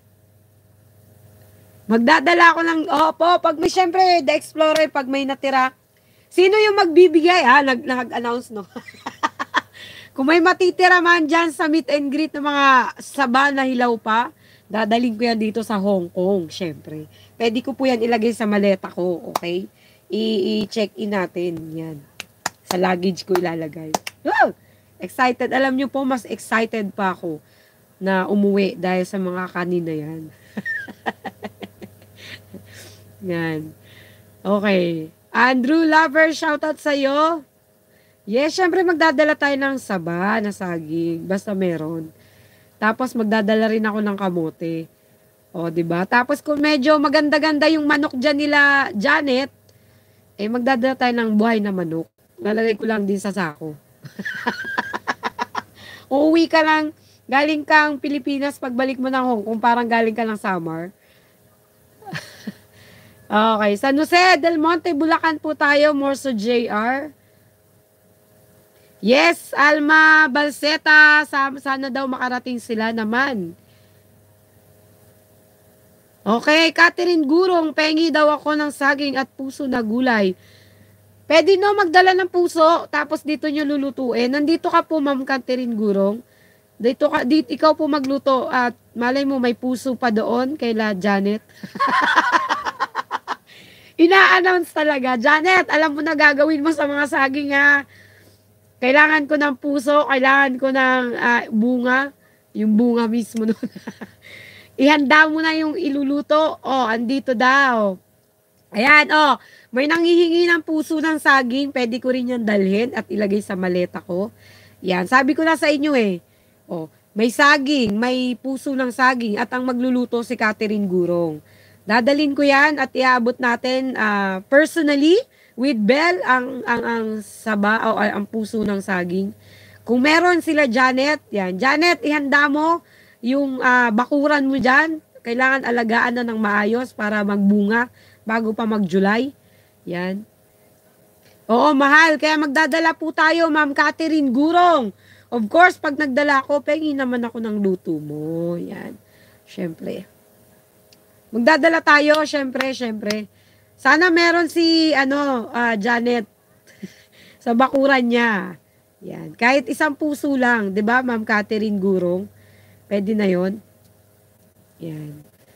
Magdadala ako ng, pag may, syempre, The Explorer, pag may natira. Sino yung magbibigay? Nag-announce, no? Kung may matitira man dyan sa meet and greet ng mga saba na hilaw pa, dadaling ko yan dito sa Hong Kong, syempre. Pwede ko po yan ilagay sa maleta ko, okay? I-check in natin. Yan. Sa luggage ko ilalagay. Oh! Excited. Alam nyo po, mas excited pa ako na umuwi dahil sa mga kanina yan. Yan. Okay. Andrew Lover, shoutout sa'yo. Yes, syempre magdadala tayo ng saba na saging. Basta meron. Tapos magdadala rin ako ng kamote. Diba? Tapos kung medyo maganda-ganda yung manok dyan nila, Janet, magdadala tayo ng buhay na manok. Lalagay ko lang din sa sako. Uuwi ka lang, galing kang Pilipinas, pagbalik mo ng Hong Kong, parang galing ka ng Samar. Okay, San Jose del Monte, Bulacan po tayo, Morso JR. Yes, Alma Balseta, sana daw makarating sila naman. Okay, Catherine Gurong, pengi daw ako ng saging at puso na gulay. Pwede no magdala ng puso, tapos dito nyo lulutuin. Nandito ka po, Ma'am Catherine Gurong. Dito ikaw po magluto at malay mo may puso pa doon kaila Janet. Ina-announce talaga. Janet, alam mo na gagawin mo sa mga saging ha. Kailangan ko ng puso, kailangan ko ng bunga. Yung bunga mismo nun. Ihanda mo na yung iluluto. Andito daw. Ayan, may nanghihingi ng puso ng saging. Pwede ko rin yan dalhin at ilagay sa maleta ko. Yan, sabi ko na sa inyo May saging, may puso ng saging at ang magluluto si Catherine Gurong. Dadalin ko yan at iaabot natin personally with Bell ang saba o ang puso ng saging. Kung meron sila Janet, yan. Janet, ihanda mo yung bakuran mo dyan. Kailangan alagaan na ng maayos para magbunga bago pa mag-July. Yan. Oo, mahal. Kaya magdadala po tayo, Ma'am Catherine Gurong. Of course, pag nagdala ako, pengi naman ako ng luto mo. Yan. Siyempre. Magdadala tayo, siyempre. Sana meron si, Janet sa bakuran niya. Yan. Kahit isang puso lang, 'di ba, Ma'am Catherine Gurong? Pwede na 'yon. Yan.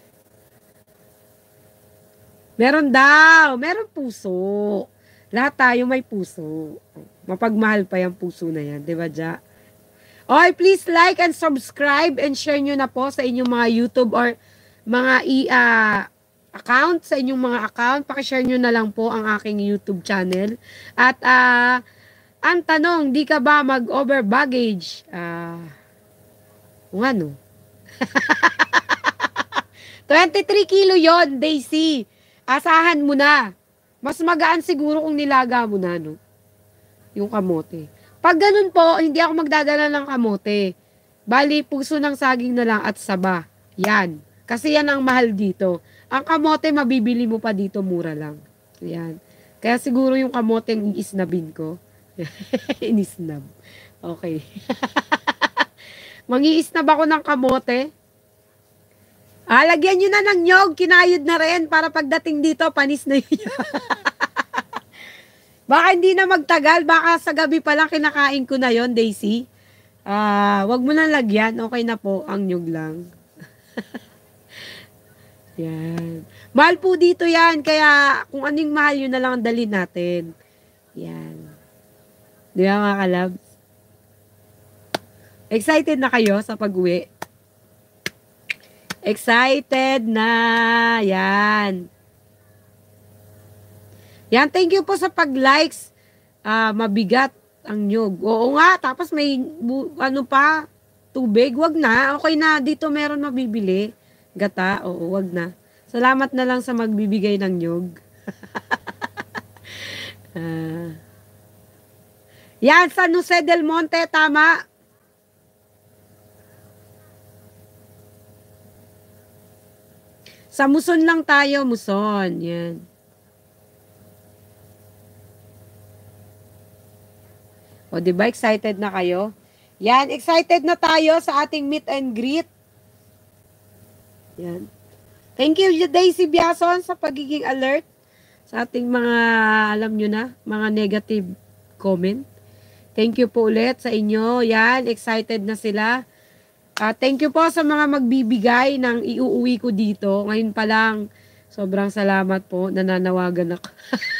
Meron puso. Lahat tayo may puso. Mapagmahal pa yung puso na yan, 'di ba, Ja? Okay, please like and subscribe and share nyo na po sa inyong mga YouTube or mga account, sa inyong mga account. Pakishare nyo na lang po ang aking YouTube channel. At ang tanong, di ka ba mag-over baggage? Kung ano? 23 kilo yon, Daisy. Asahan mo na. Mas magaan siguro kung nilaga mo na, no? Yung kamote. Pag ganun po, hindi ako magdadala ng kamote. Bali, puso ng saging na lang at saba. Yan. Kasi yan ang mahal dito. Ang kamote, mabibili mo pa dito, mura lang. Yan. Kaya siguro yung kamote yung iisnabin ko. Inisnab. Okay. Mangiisnab ako ng kamote. Lagyan nyo na ng nyog. Kinayod na rin para pagdating dito, panis na yun. Baka hindi na magtagal, baka sa gabi pa lang kinakain ko na yon, Daisy. Wag mo na lagyan, okay na po, ang nyug lang. Yan. Mahal po dito yan, kaya kung anong mahal yun na lang ang dalhin natin. Yan. Di ba mga kalabs? Excited na kayo sa pag-uwi? Excited na. Yan. Yan, thank you po sa pag-likes. Mabigat ang nyug. Oo nga, tapos may tubig. Wag na. Okay na, dito meron mabibili. Gata, oo, wag na. Salamat na lang sa magbibigay ng nyug. Yan, San Jose del Monte, tama. Sa Muson lang tayo, Muson. Yan. O, diba? Excited na kayo? Yan, excited na tayo sa ating meet and greet. Yan. Thank you, Daisy Biason, sa pagiging alert sa ating mga, alam nyo na, mga negative comment. Thank you po ulit sa inyo. Yan, excited na sila. Thank you po sa mga magbibigay ng iuuwi ko dito. Ngayon pa lang, sobrang salamat po. Nananawagan ako.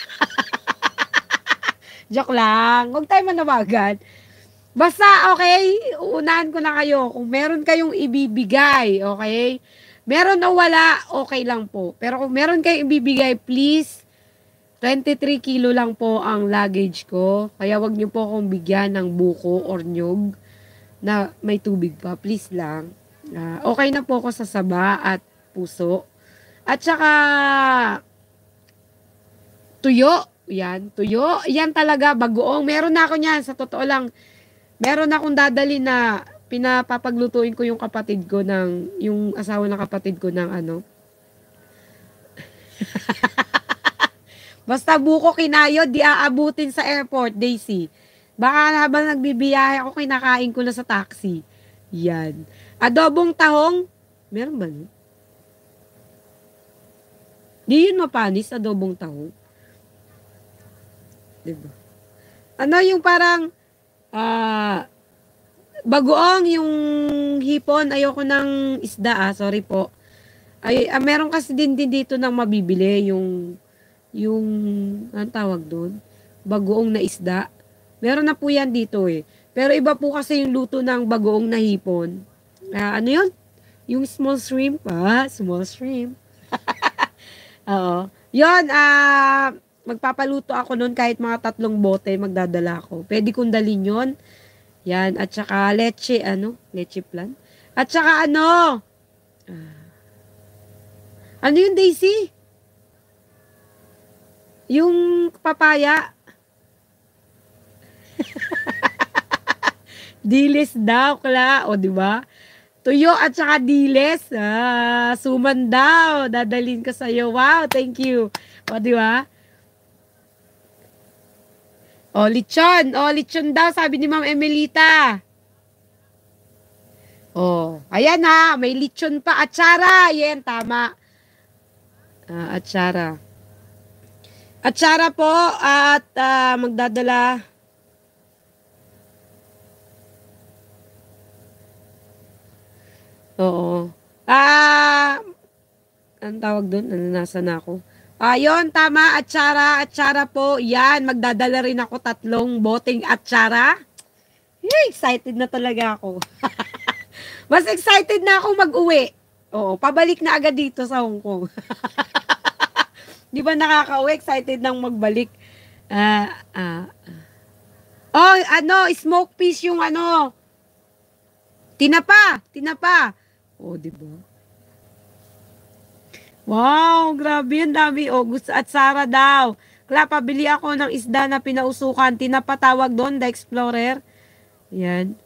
Joke lang. Huwag tayo manawagan. Basta, okay, uunahan ko na kayo. Kung meron kayong ibibigay, okay? Meron o wala, okay lang po. Pero kung meron kayong ibibigay, please, 23 kilo lang po ang luggage ko. Kaya wag niyo po akong bigyan ng buko or nyog na may tubig pa. Please lang. Okay na po ako sa saba at puso. At saka, tuyo. Yan, tuyo. Yan talaga, bagoong. Meron na ako niyan, sa totoo lang. Meron akong dadali na pinapapaglutuin ko yung kapatid ko yung asawa ng kapatid ko ng Basta buko kinayod, di aabutin sa airport, Daisy. Baka habang nagbibiyahe ako, kinakain ko na sa taxi. Yan. Adobong tahong, meron ba? Di yun mapanis, adobong tahong. Diba? Yung parang bagoong yung hipon, ayoko ng isda, sorry po. Meron kasi din dito nang mabibili yung anong tawag doon? Bagoong na isda. Meron na po yan dito eh. Pero iba po kasi yung luto ng bagoong na hipon. Ano yun? Yung small shrimp. Small shrimp. Oo. Yun, magpapaluto ako nun kahit mga 3 bote magdadala ako. Pwede kong dalhin yun. Yan, at saka leche, leche plan. At saka ano yung Daisy? Yung papaya. Dilis daw, kla. O, di ba? Tuyo at saka dilis. Suman daw. Dadalhin ko sa'yo. Wow, thank you. O, di ba? O, lechon. O, lechon daw, sabi ni Ma'am Emelita. O, ayan ha. May lechon pa. Atsara. Yan, tama. Atsara. Atsara po. At magdadala. Oo. Anong tawag doon? Nasa na ako? Yun, tama. Atsara po. Yan, magdadala rin ako 3 boteng atsara. Excited na talaga ako. Mas excited na ako mag-uwi. Oo, pabalik na agad dito sa Hong Kong. Di ba nakaka-uwi? Excited nang magbalik. Smoke fish yung tinapa. Oh, di ba? Wow, grabe yan, dami. Oh, gusto at Sara daw. Kla, pabili ako ng isda na pinausukan. Tinapa tawag doon, The Explorer. Yan.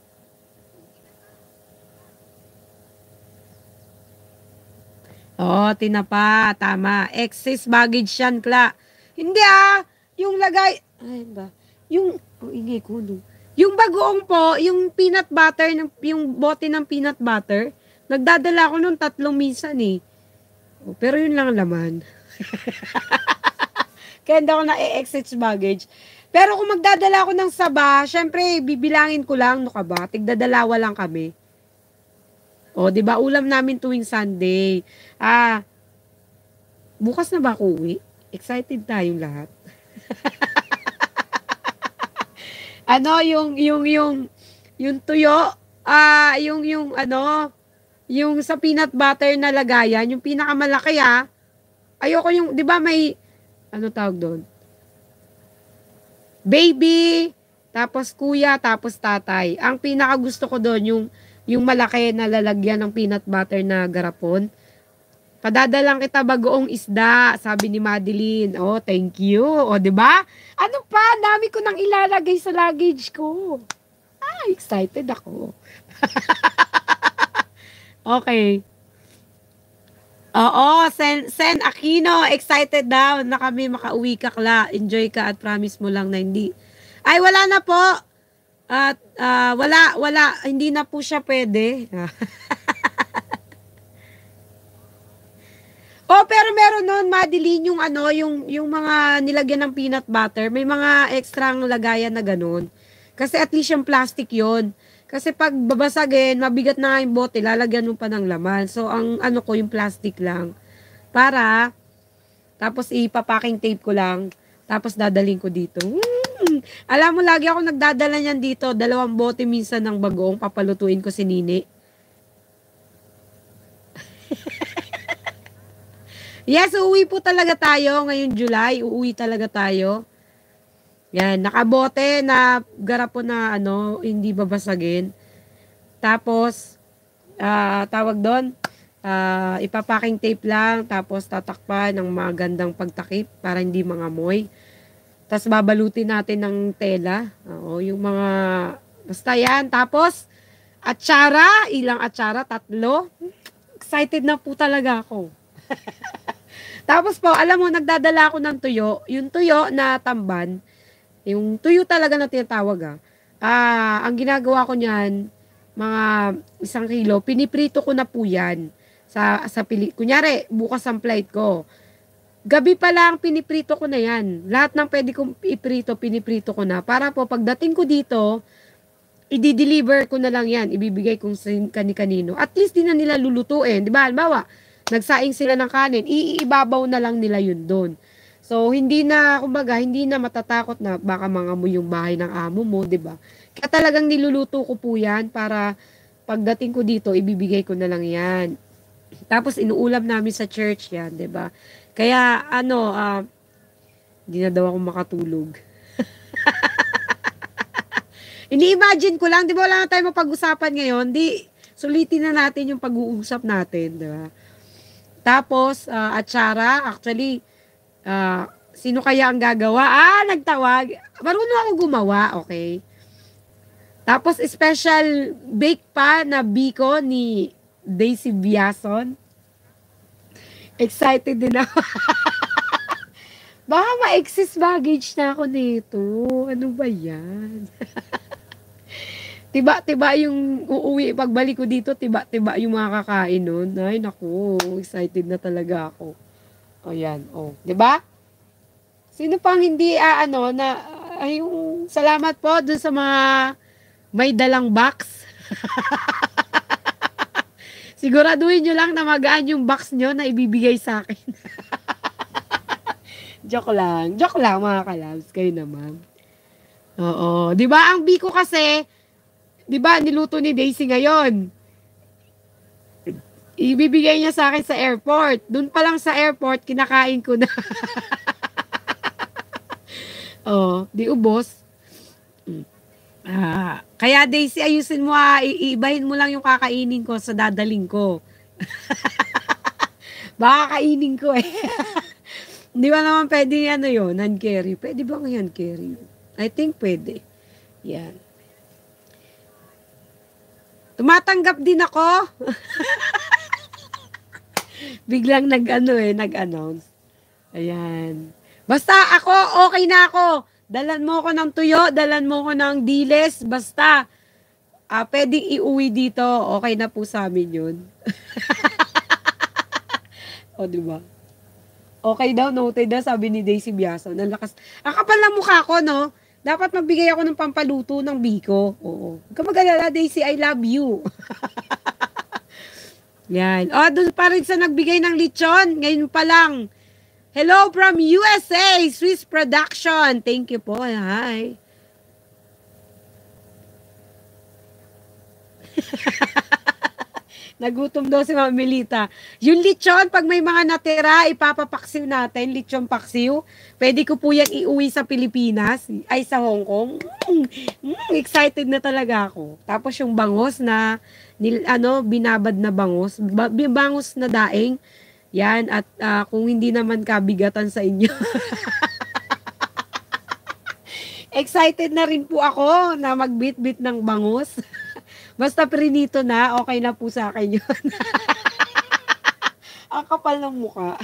Oh, tinapa. Tama. Excess baggage yan, Kla. Hindi yung lagay. Ay, ba? Ingay ko, no? Yung bagoong po, yung peanut butter, yung bote ng peanut butter, nagdadala ko nung 3 minsan eh. Pero yun lang laman. Kaya hindi ako na-excess baggage. Pero kung magdadala ako ng saba, syempre, bibilangin ko lang, no ka ba? Tigdadalawa lang kami. O, di ba? Ulam namin tuwing Sunday. Bukas na ba ako uwi? Excited tayong lahat. Yung tuyo, yung sa peanut butter na lagayan, yung pinakamalaki ayoko yung, di ba may, tawag doon? Baby, tapos kuya, tapos tatay. Ang pinaka gusto ko doon, yung malaki na lalagyan ng peanut butter na garapon. Padadalang kita bagoong isda, sabi ni Madeline. Oh, thank you. O, di ba? Ano pa? Dami ko nang ilalagay sa luggage ko. Excited ako. Okay. Oo, Sen Aquino, excited daw na kami makauwi ka, Kla. Enjoy ka at promise mo lang na hindi. Ay, wala na po. At wala, hindi na po siya pwede. Pero meron noon, Madeline, yung mga nilagyan ng peanut butter, may mga extrang lagayan na ganun. Kasi at least yung plastic yon. Kasi pag babasagin, mabigat na nga yung bote, lalagyan mo pa ng laman. So, ang yung plastic lang. Tapos ipapaking tape ko lang. Tapos dadaling ko dito. Alam mo, lagi ako nagdadala niyan dito. 2 bote minsan ng bagong, papalutuin ko si Nini. Yes, uuwi po talaga tayo. Ngayong July, uuwi talaga tayo. Yan, nakabote na garapon na hindi babasagin. Tapos, tawag doon, ipapaking tape lang, tapos tatakpan ng magandang pagtakip para hindi mangamoy. Tapos babalutin natin ng tela. Yung mga, basta yan. Tapos, atsara, ilang atsara? 3. Excited na po talaga ako. Tapos po, alam mo, nagdadala ako ng tuyo. Yung tuyo na tamban, yung tuyo talaga na tinatawag ang ginagawa ko niyan, mga 1 kilo, piniprito ko na po yan. Kunyari, bukas ang flight ko. Gabi pa lang, piniprito ko na yan. Lahat ng pwede kong iprito, piniprito ko na. Para po, pagdating ko dito, i-deliver ko na lang yan. Ibibigay kong kani-kanino. At least, di na nila lulutuin. Diba? Halimbawa, nagsaing sila ng kanin, iibabaw na lang nila yun doon. So, hindi na matatakot na baka mangamoy yung bahay ng amo mo, 'di ba? Kaya talagang niluluto ko po 'yan para pagdating ko dito, ibibigay ko na lang 'yan. Tapos inuulam namin sa church 'yan, 'di ba? Kaya hindi na daw ako makatulog. Ini-imagine ko lang, di ba wala na tayo mapag-usapan ngayon, di, sulitin na natin yung pag-uusap natin, di ba? Tapos, atsara, actually, sino kaya ang gagawa? Nagtawag. Marunong ako gumawa, okay? Tapos, special bake pa na biko ni Daisy Biason. Excited din ako. Baka ma-excess baggage na ako nito. Ano ba yan? Tiba yung uuwi, pagbalik ko dito, tiba yung mga kakain nun. Ay, naku, excited na talaga ako. O yan, o. Diba? Sino pang hindi, yung salamat po dun sa mga may dalang box. Siguraduhin nyo lang na magaan yung box nyo na ibibigay sa akin. Joke lang mga kalabs, kayo naman. Oo, 'di ba ang biko kasi, 'di ba niluto ni Daisy ngayon. Ibibigay niya sa akin sa airport. Doon pa lang sa airport kinakain ko na. Oh, di ubos. Kaya Daisy, ayusin mo iibahin mo lang yung kakainin ko sa dadaling ko. Baka kainin ko eh. Di ba naman pwede yun, hand carry? Pwede ba hand carry? I think pwede. Yan. Tumatanggap din ako. Biglang nag-announce. Ayan. Basta ako, okay na ako. Dalan mo ko ng tuyo, dalan mo ko ng diles, basta pwedeng iuwi dito. Okay na po sa amin yun. O, diba? Okay daw, noted na, sabi ni Daisy Biaso. Nalakas. Ang kapal ng mukha ko, no? Dapat magbigay ako ng pampaluto ng biko. Oo. Huwag ka mag-alala, Daisy, I love you. Yan. Doon pa rin sa nagbigay ng lechon. Ngayon pa lang. Hello from USA, Swiss Production. Thank you po. Hi. Nagutom daw si Ma'am Melita. Yung lechon, pag may mga natira, ipapapaksiw natin, lechon paksiw. Pwede ko po yan iuwi sa Pilipinas, ay sa Hong Kong. Excited na talaga ako. Tapos yung bangus na, binabad na bangus, bangus na daing, yan, at kung hindi naman kabigatan sa inyo. Excited na rin po ako na magbit-bit ng bangus. Basta prinito na, okay na po sa akin yun. Ang kapal ng mukha.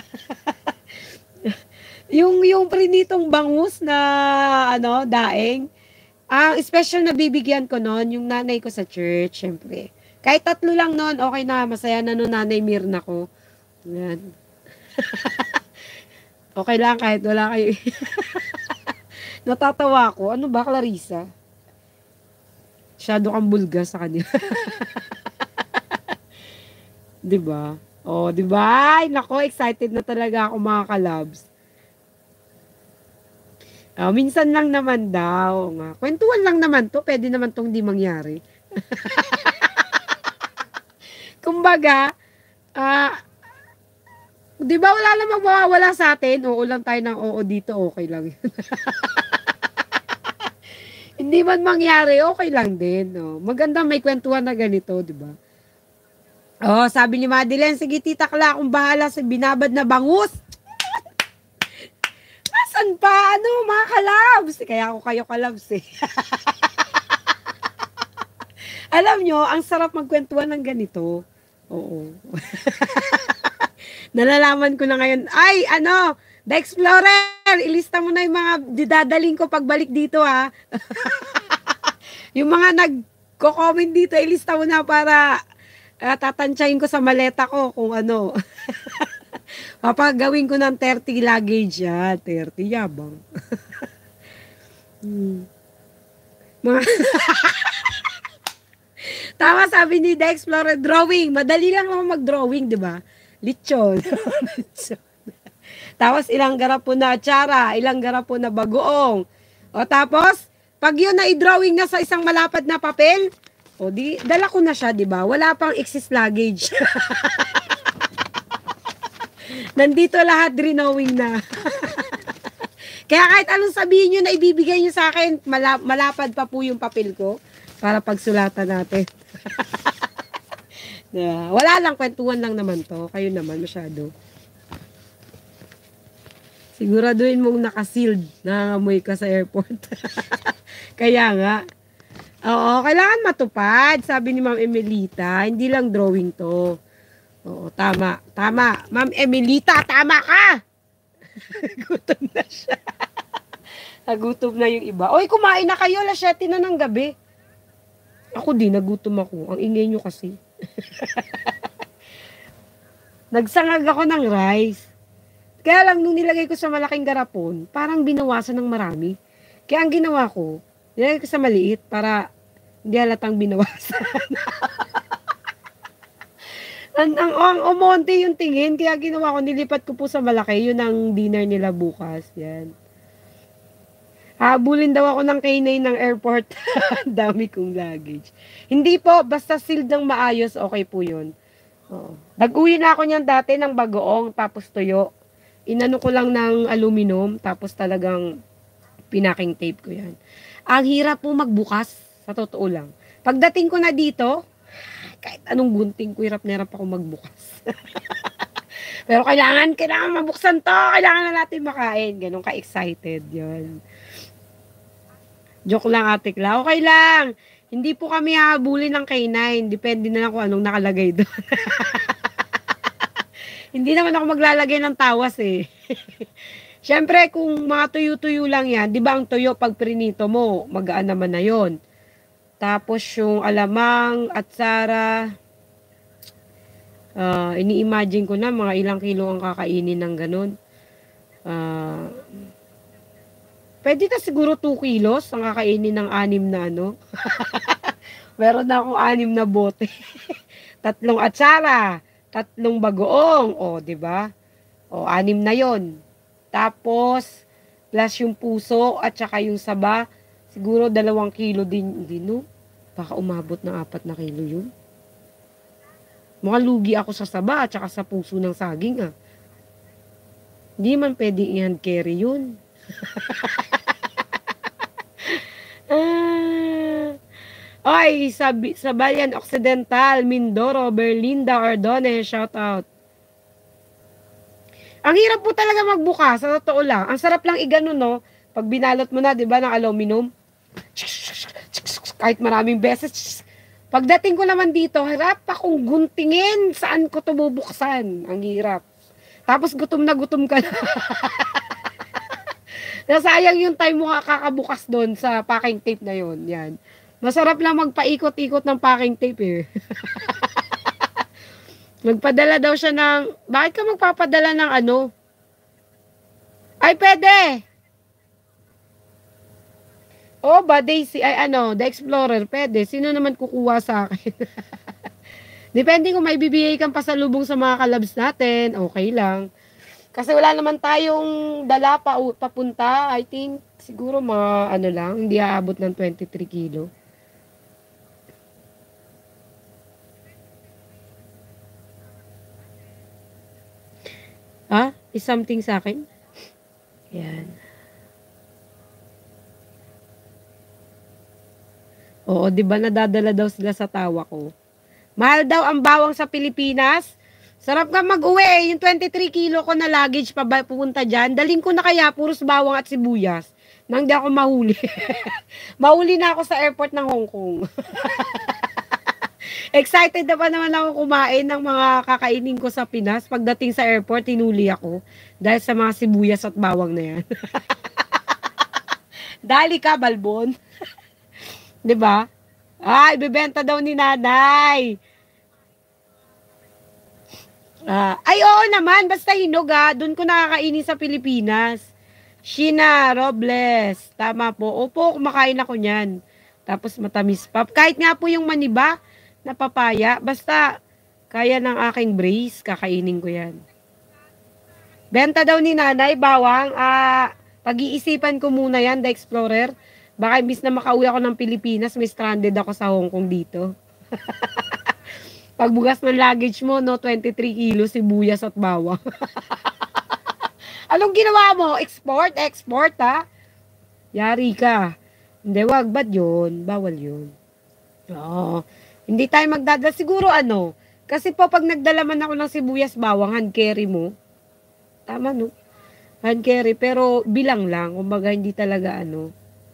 yung prinitong bangus na, daing, ang special na bibigyan ko noon, yung nanay ko sa church, syempre. Kahit 3 lang noon, okay na, masaya na noon nanay Mirna ko. Yan. Okay lang kahit wala kayo. Natatawa ako. Ano ba, Clarissa? Masyado kang bulga sa kanya. Diba? Oh, diba? Ay, nako, excited na talaga ako mga kalabs. Minsan lang naman daw. Kwentuhan lang naman to. Pwede naman tong di mangyari. Kumbaga, diba wala namang mawawala sa atin? Oo lang tayo ng oo dito. Okay lang yun. Hindi man mangyari, okay lang din. No? Maganda may kwentuhan na ganito, di ba? Sabi ni Madeline, sige tita Kla, akong bahala sa binabad na bangus. Asan pa? Mga kalabs? Kaya ako kayo kalabs eh. Alam nyo, ang sarap magkwentuhan ng ganito. Oo. Nalalaman ko na ngayon, The Explorer, ilista mo na yung mga didadaling ko pagbalik dito, ha. Yung mga nagko-comment dito, ilista mo na para tatansyahin ko sa maleta ko kung ano. Papagawin ko ng 30 luggage, ha. 30, yabang. Mga... Tama sabi ni The Explorer, drawing. Madali lang naman mag-drawing, di ba? Lechon. Tapos ilang garapon na atsara, ilang garapon na bagoong. Tapos, pag yun na i-drawing na sa isang malapad na papel, dala ko na siya, di ba? Wala pang excess luggage. Nandito lahat drawing na. Kaya kahit anong sabihin nyo na ibibigay nyo sa akin, malapad pa po yung papel ko para pagsulatan natin. Wala lang, kwentuhan lang naman to. Kayo naman masyado. Siguraduhin mong naka-sealed. Nangangamoy ka sa airport. Kaya nga. Oo, kailangan matupad. Sabi ni Ma'am Emelita, hindi lang drawing to. Oo, tama. Tama. Ma'am Emelita, tama ka! Gutom na siya. Nagutom na yung iba. Oy, kumain na kayo. 7 na ng gabi. Ako din, nagutom ako. Ang ingay nyo kasi. Nagsangag ako ng rice. Kaya lang, nung nilagay ko sa malaking garapon, parang binawasan ng marami. Kaya ang ginawa ko, nilagay ko sa maliit para hindi halatang binawasan. ang umonti yung tingin, kaya ginawa ko, nilipat ko po sa malaki. Yun ang dinner nila bukas. Yan. Habulin daw ako ng K9 ng airport. Dami kong luggage. Hindi po, basta sealed ng maayos, okay po yun. Oo. Nag-uwi na ako niyan dati ng bagoong, tapos tuyo. Inano ko lang ng aluminum, tapos talagang pinaking tape ko yan. Ang hirap po magbukas, sa totoo lang. Pagdating ko na dito, kahit anong gunting ko, hirap na hirap ako magbukas. Pero kailangan mabuksan to, kailangan na natin makain. Ganun ka-excited yun. Joke lang, Ate Cla. Okay lang. Hindi po kami habulin ng K9. Depende na lang kung anong nakalagay doon. Hindi naman ako maglalagay ng tawas eh. Siyempre, kung mga tuyo-tuyo lang yan, di ba ang tuyo pag prinito mo, magaan naman na yon. Tapos yung alamang at sara, ini-imagine ko na mga ilang kilo ang kakainin ng ganun. Pwede na siguro 2 kilos ang kakainin ng 6 na ano. Meron na akong 6 na bote. 3 atsara, 3 bagoong, o, di ba? O, 6 na 'yon. Tapos plus yung puso at saka yung saba, siguro 2 kilo din, hindi no? Baka umabot ng 4 na kilo 'yun. Mukhang lugi ako sa saba at saka sa puso ng saging ah. Hindi man pwede i-hand carry 'yun. Oy, Sabayan Occidental, Mindoro, Berlinda, Ordone, shout out. Ang hirap po talaga magbukas, sa totoo lang. Ang sarap lang igano, no? Pag binalot mo na, di ba, ng aluminum. Kahit maraming beses. Pagdating ko naman dito, hirap akong guntingin saan ko ito bubuksan. Ang hirap. Tapos gutom na gutom ka na. Nasayang yung time mo kakabukas doon sa packing tape na yon. Yan. Masarap lang magpaikot-ikot ng packing tape eh. Magpadala daw siya ng... Bakit ka magpapadala ng ano? Ay, pwede! Oh, ba, Daisy, ay ano, The Explorer, pwede. Sino naman kukuha sa akin? Depende kung may bibigay kang pasalubong sa mga kalabs natin, okay lang. Kasi wala naman tayong dala papunta. I think, siguro mga ano lang, hindi aabot ng 23 kilo. Ha? Is something sa akin? Yan. Oo, di ba nadadala daw sila sa tawa ko? Mahal daw ang bawang sa Pilipinas. Sarap ka mag-uwi. Yung 23 kilo ko na luggage pa pupunta dyan. Daling ko na kaya puros bawang at sibuyas. Nang di ako mahuli. Mahuli na ako sa airport ng Hong Kong. Excited na pa naman ako kumain ng mga kakainin ko sa Pinas. Pagdating sa airport, hinuli ako. Dahil sa mga sibuyas at bawang na yan. Dali ka, balbon. 'Di ba? Ay, ibebenta daw ni nanay. Ay, oo naman. Basta hinog doon ko nakakainin sa Pilipinas. Sheena Robles. Tama po. Opo, kumakain ako niyan. Tapos matamis pa. Kahit nga po yung maniba na papaya, basta kaya ng aking brace, kakainin ko yan. Benta daw ni nanay, bawang. Pag-iisipan ko muna yan, The Explorer. Baka imbis na makauwi ako ng Pilipinas, may stranded ako sa Hong Kong dito. Pagbugas ng luggage mo, no, 23 kilos, sibuyas at bawang. Anong ginawa mo? Export, ha? Yari ka. Hindi, wag. Ba't yun? Bawal yun. Oo. Hindi tayo magdadala. Siguro ano, kasi po pag nagdala man ako ng sibuyas bawang, hand carry mo. Tama, no? Hand carry, pero bilang lang. Kumbaga, hindi talaga ano.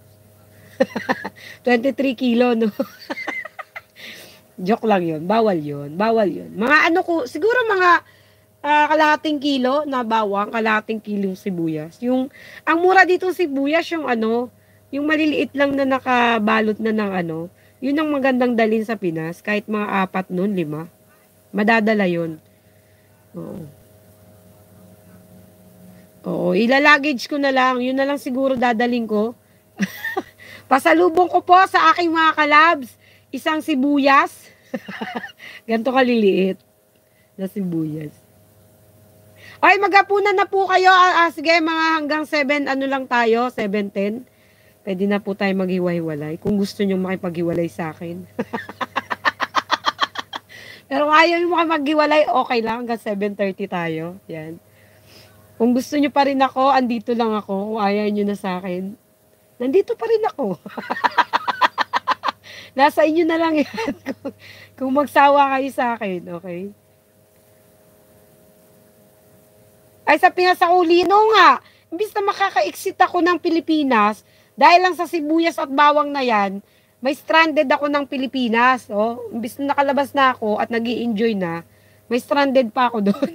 23 kilo, no? Joke lang yun. Bawal yun. Bawal yun. Mga ano ko, siguro mga kalahating kilo na bawang, kalahating kilong sibuyas. Ang mura dito sibuyas, yung ano, yung maliliit lang na nakabalot na ng ano, yun ang magandang dalhin sa Pinas. Kahit mga 4 nun, 5. Madadala yun. Oo. Oo, ilalagage ko na lang. Yun na lang siguro dadaling ko. Pasalubong ko po sa aking mga kalabs, isang sibuyas. Ganto kaliliit na sibuyas. Ay, maghapunan na po kayo. Sige, mga hanggang 7, ano lang tayo, 7:10. Pwede na po tayo maghiwa-hiwalay. Kung gusto nyo makipaghiwalay sa akin. Pero kung ayaw nyo maghiwalay, okay lang. Hanggang 7:30 tayo. Yan. Kung gusto nyo pa rin ako, andito lang ako. Kung ayaw nyo na sa akin, nandito pa rin ako. Nasa inyo na lang yan. kung magsawa kayo sa akin, okay? Ay, sa Pinas ako, lino nga. Imbis na makaka-exit ako ng Pilipinas, dahil lang sa sibuyas at bawang na yan, may stranded ako ng Pilipinas. Oh. Imbis na nakalabas na ako at nag-i-enjoy na, may stranded pa ako doon.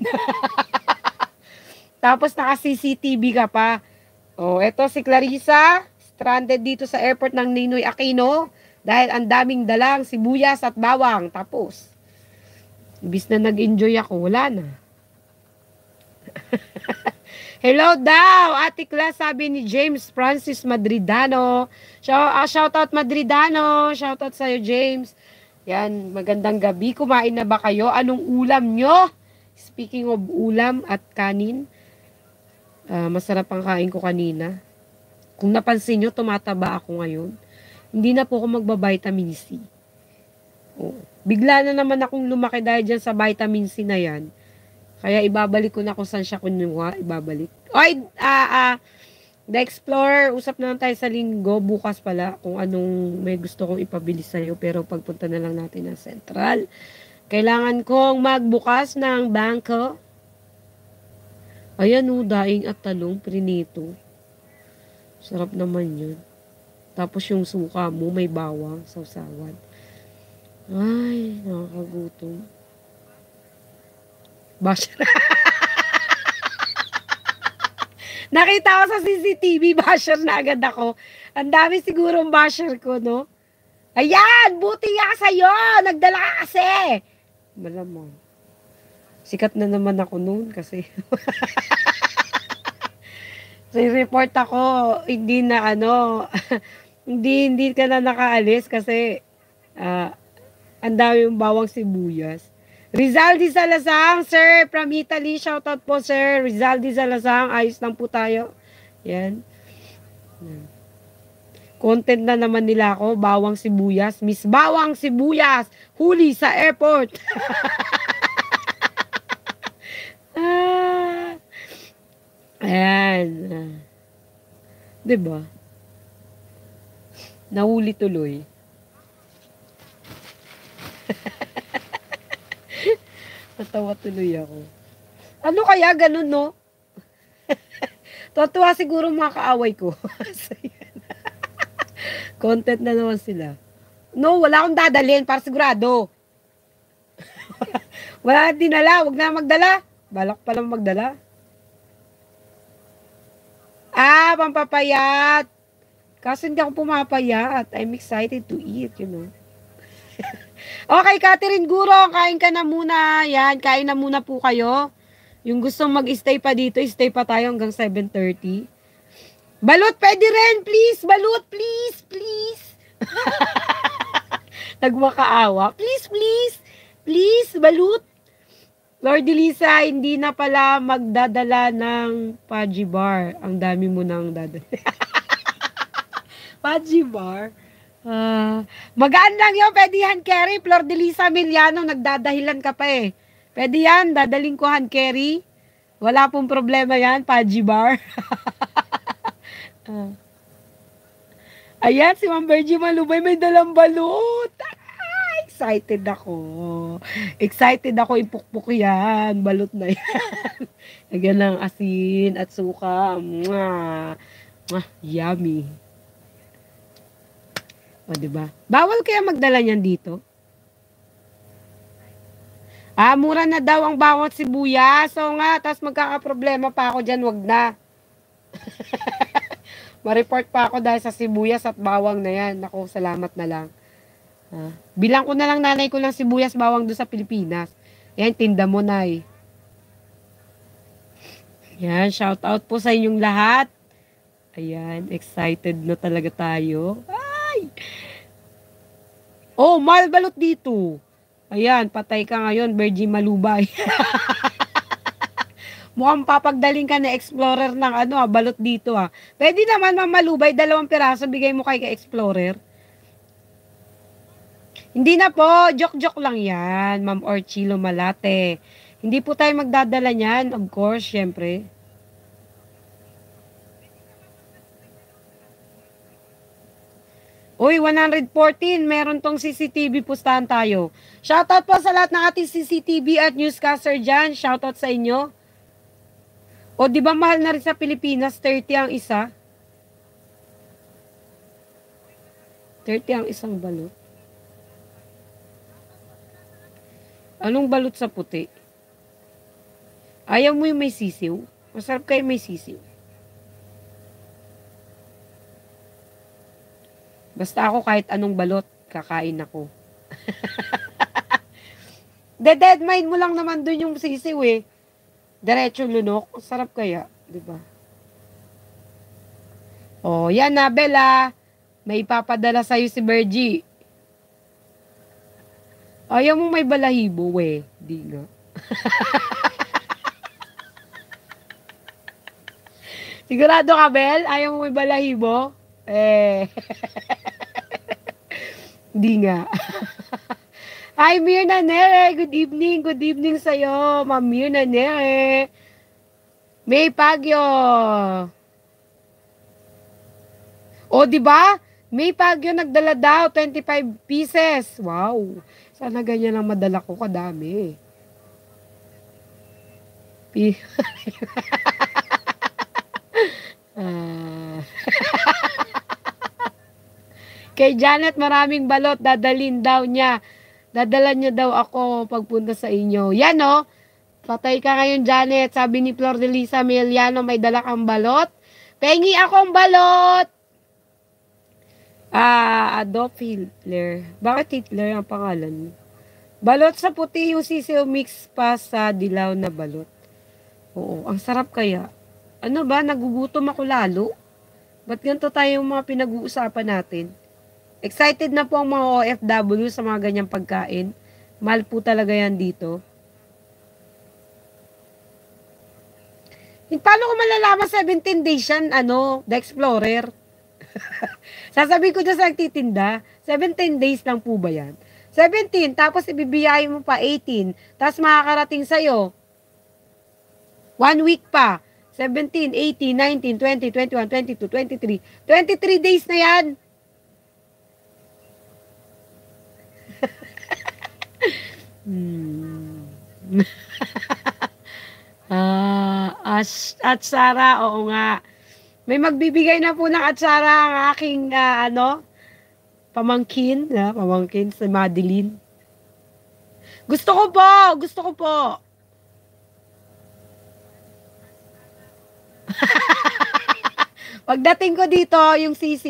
Tapos naka-CCTV ka pa. Oh, eto si Clarissa, stranded dito sa airport ng Ninoy Aquino dahil ang daming dalang sibuyas at bawang. Tapos, imbis na nag-enjoy ako, wala na. Hello daw, Ate Class, sabi ni James Francis Madridano. Shoutout Madridano, shoutout sa'yo James. Yan, magandang gabi. Kumain na ba kayo? Anong ulam nyo? Speaking of ulam at kanin, masarap ang kain ko kanina. Kung napansin nyo, tumataba ako ngayon. Hindi na po ako magba-vitamin C. Oh. Bigla na naman akong lumaki dahil dyan sa vitamin C na yan. Kaya ibabalik ko na kung saan siya kunuha. Ibabalik. Oy, The Explorer, usap na lang tayo sa linggo. Bukas pala kung anong may gusto kong ipabili sa'yo. Pero pagpunta na lang natin ng Central. Kailangan kong magbukas ng bangko. Ayan o, daing at talong, prinito. Sarap naman yun. Tapos yung suka mo, may bawang, sausawan. Ay, nakakagutom. Basher. Nakita ko sa CCTV, basher na agad ako. Ang dami sigurong basher ko, no? Ayan, buti nga sa'yo. Nagdala ka kasi. Malamang. Sikat na naman ako noon kasi. report ako, hindi na hindi ka na nakaalis kasi ang dami yung bawang sibuyas. Rizaldi Salazang, sir, from Italy, shoutout po sir, Rizaldi Salazang, ayos lang po tayo. Yan. Content na naman nila ako, bawang sibuyas, Miss Bawang Sibuyas, huli sa airport. Ayan. Diba? Nahuli tuloy. Natawa tuloy ako. Ano kaya ganun, no? Tuwa siguro mga kaaway ko. Content na naman sila. No, wala akong dadalhin para sigurado. Wala na dinala. Huwag na magdala. Balak pa lang magdala. Pampapayat. Kasi hindi ako pumapayat. I'm excited to eat, you know. Okay, Catherine Guro, kain ka na muna. Yan, kain na muna po kayo. Yung gustong mag-stay pa dito, stay pa tayo hanggang 7:30. Balut, pwede rin, please. Balut, please, please. Nagmakaawa. Please, please. Please, balut. Lord Elisa, hindi na pala magdadala ng Paji Bar. Ang dami mo nang dadala. Paji Bar? Magaan lang yun. Pwede yan, Kerry. Flor de Lisa Miliano, nagdadahilan ka pa eh. Pwede yan, dadaling ko hand carry. Wala pong problema yan, Paji Bar. Ayan, si Ma'am Virgie Malubay may dalang balot. Excited ako. Excited ako, ipukpuk yan. Balot na yan. Lagyan ng asin at suka. Mwah. Mwah. Yummy. O, diba? Bawal kaya magdala niyan dito? Mura na daw ang bawat sibuyas. So nga, tas magkakaproblema pa ako dyan, wag na. Ma-report pa ako dahil sa sibuyas at bawang na yan. Naku, salamat na lang. Bilang ko na lang nanay ko lang sibuyas bawang doon sa Pilipinas. Yan, tinda mo na eh. Yan, shout out po sa inyong lahat. Ayan, excited na talaga tayo. Ay! Oh, mahal balot dito. Ayan, patay ka ngayon, Virgie Malubay. Mukhang papagdaling ka na explorer ng balot dito ah. Pwede naman, Ma'am Malubay, 2 piraso, bigay mo kay ka-explorer. Hindi na po, joke-joke lang yan, Ma'am Orchilo Malate. Hindi po tayo magdadala niyan, of course, syempre. Uy, 114, meron tong CCTV, pustahan tayo. Shoutout po sa lahat ng ating CCTV at newscaster dyan. Shoutout sa inyo. O, di ba mahal na rin sa Pilipinas, 30 ang isa? 30 ang isang balot. Anong balot sa puti? Ayaw mo yung may sisiw? Masarap kayo may sisiw. Basta ako kahit anong balot, kakain ako. Dead mind mo lang naman dun yung sisiw eh. Diretso lunok. Sarap kaya, di ba? Oh, yan na, Bella. May ipapadala sa'yo si Virgie. Ayaw mo may balahibo, eh. Di nga. Sigurado ka, Bel? Ayaw mo may balahibo? Di nga. Hi, Mirna Nere. Good evening. Good evening sa'yo, Ma'am Mirna Nere. May Pagyo. O, di ba? May Pagyo nagdala daw, 25 pieces. Wow. Sana ganyan lang madala ko, kadami. Kay Janet, maraming balot. Dadalin daw niya. Dadalan niya daw ako pagpunta sa inyo. Yan o. Patay ka ngayon, Janet. Sabi ni Flor de Lisa Miliano, may dala kang balot. Pengi akong balot. Adolf Hitler. Bakit Hitler ang pangalan? Balot sa puti yung sisiw mix pa sa dilaw na balot. Oo, ang sarap kaya. Ano ba? Nagugutom ako lalo? Ba't ganito tayo yung mga pinag-uusapan natin? Excited na po ang mga OFW sa mga ganyang pagkain. Mahal po talaga yan dito. Paano ko malalaman 17 days yan, The Explorer? Sasabihin ko dyan sa nagtitinda, 17 days lang po ba yan? 17, tapos ibibiyahin mo pa 18, tapos makakarating sa'yo 1 week pa. 17, 18, 19, 20, 21, 22, 23. 23 days na yan. Atsara, oo nga. May magbibigay na po ng atsara ang aking, pamangkin. Pamangkin si Madeline. Gusto ko po. Pagdating ko dito, yung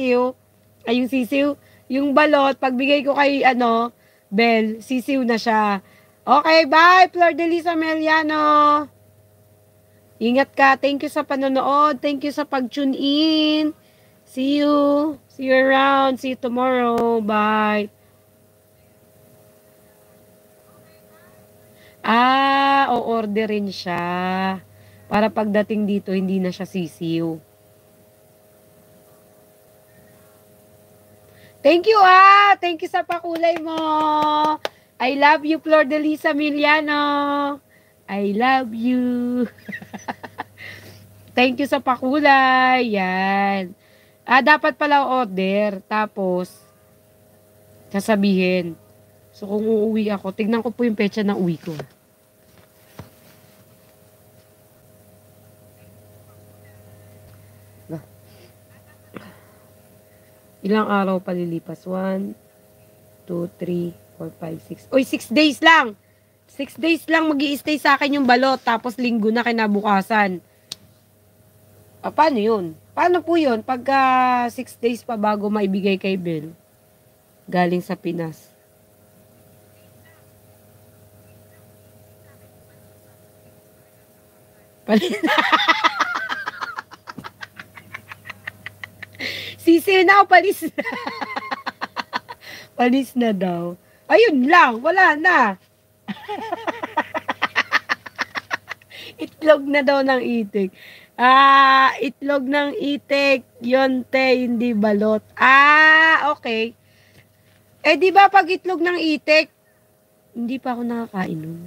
yung balot, pagbigay ko kay, Bel, sisiw na siya. Okay, bye, Flor de Lisa Meliano. Ingat ka. Thank you sa panonood. Thank you sa pag-tune in. See you. See you around. See you tomorrow. Bye. O-orderin siya. Para pagdating dito, hindi na siya sisiw. Thank you, Thank you sa pakulay mo. I love you, Flor de Lisa Miliano. I love you. Thank you sa pakulay. Yan. Dapat pala order. Tapos, sasabihin. So, kung uuwi ako, tignan ko po yung petsa ng uwi ko. Ilang araw palilipas? 1, 2, 3, 4, 5, 6. Uy, 6 days lang! 6 days lang mag-i-stay sa akin yung balot. Tapos linggo na kinabukasan. Paano yun? Paano po yun? Pagka 6 days pa bago maibigay kay Bel. Galing sa Pinas. Sisiw na o palis na. Palis na daw. Ayun lang, wala na. Itlog na daw ng itik. Itlog ng itik, yonte, hindi balot. Okay. Di ba pag itlog ng itik, hindi pa ako nakakain nun.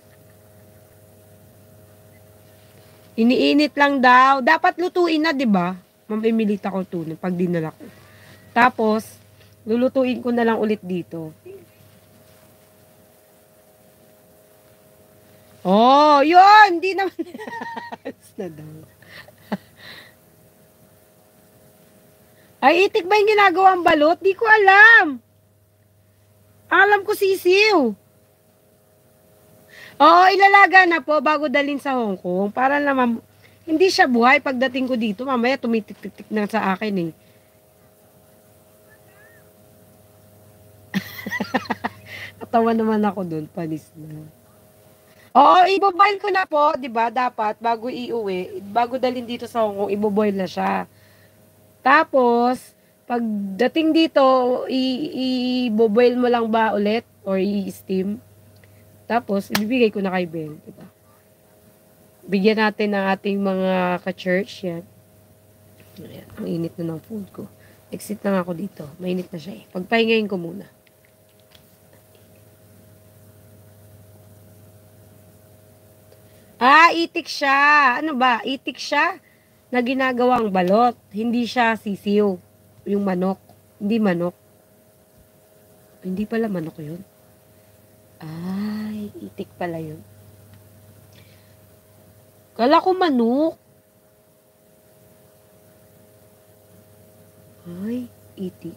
Iniinit lang daw. Dapat lutuin na, di ba? Mamimilita ko tunan pag dinala ko. Tapos, lulutuin ko na lang ulit dito. Yun! Hindi naman. na daw. Ay, itik ba yung ginagawang balot? Di ko alam. Alam ko sisiw. Ilalaga na po bago dalhin sa Hong Kong. Para naman, hindi siya buhay pagdating ko dito. Mamaya tumitik-tik na sa akin eh. Katawa naman ako dun. Panis na. Iboboil ko na po. Diba? Dapat, bago iuwi, bago dalhin dito sa Hong Kong, iboboil na siya. Tapos, pagdating dito, i-boil mo lang ba ulit? Or i-steam? Tapos, ibibigay ko na kay Bel. Diba? Bigyan natin ng ating mga ka-church. Yan. Ayan. Ang init na ng food ko. Exit na ako dito. Mainit na siya eh. Pagpahingayin ko muna. Itik siya. Ano ba? Itik siya na ginagawang balot. Hindi siya sisiw. Yung manok. Hindi manok. Hindi pala manok yun. Itik pala yun. Kala ko manok. Itik.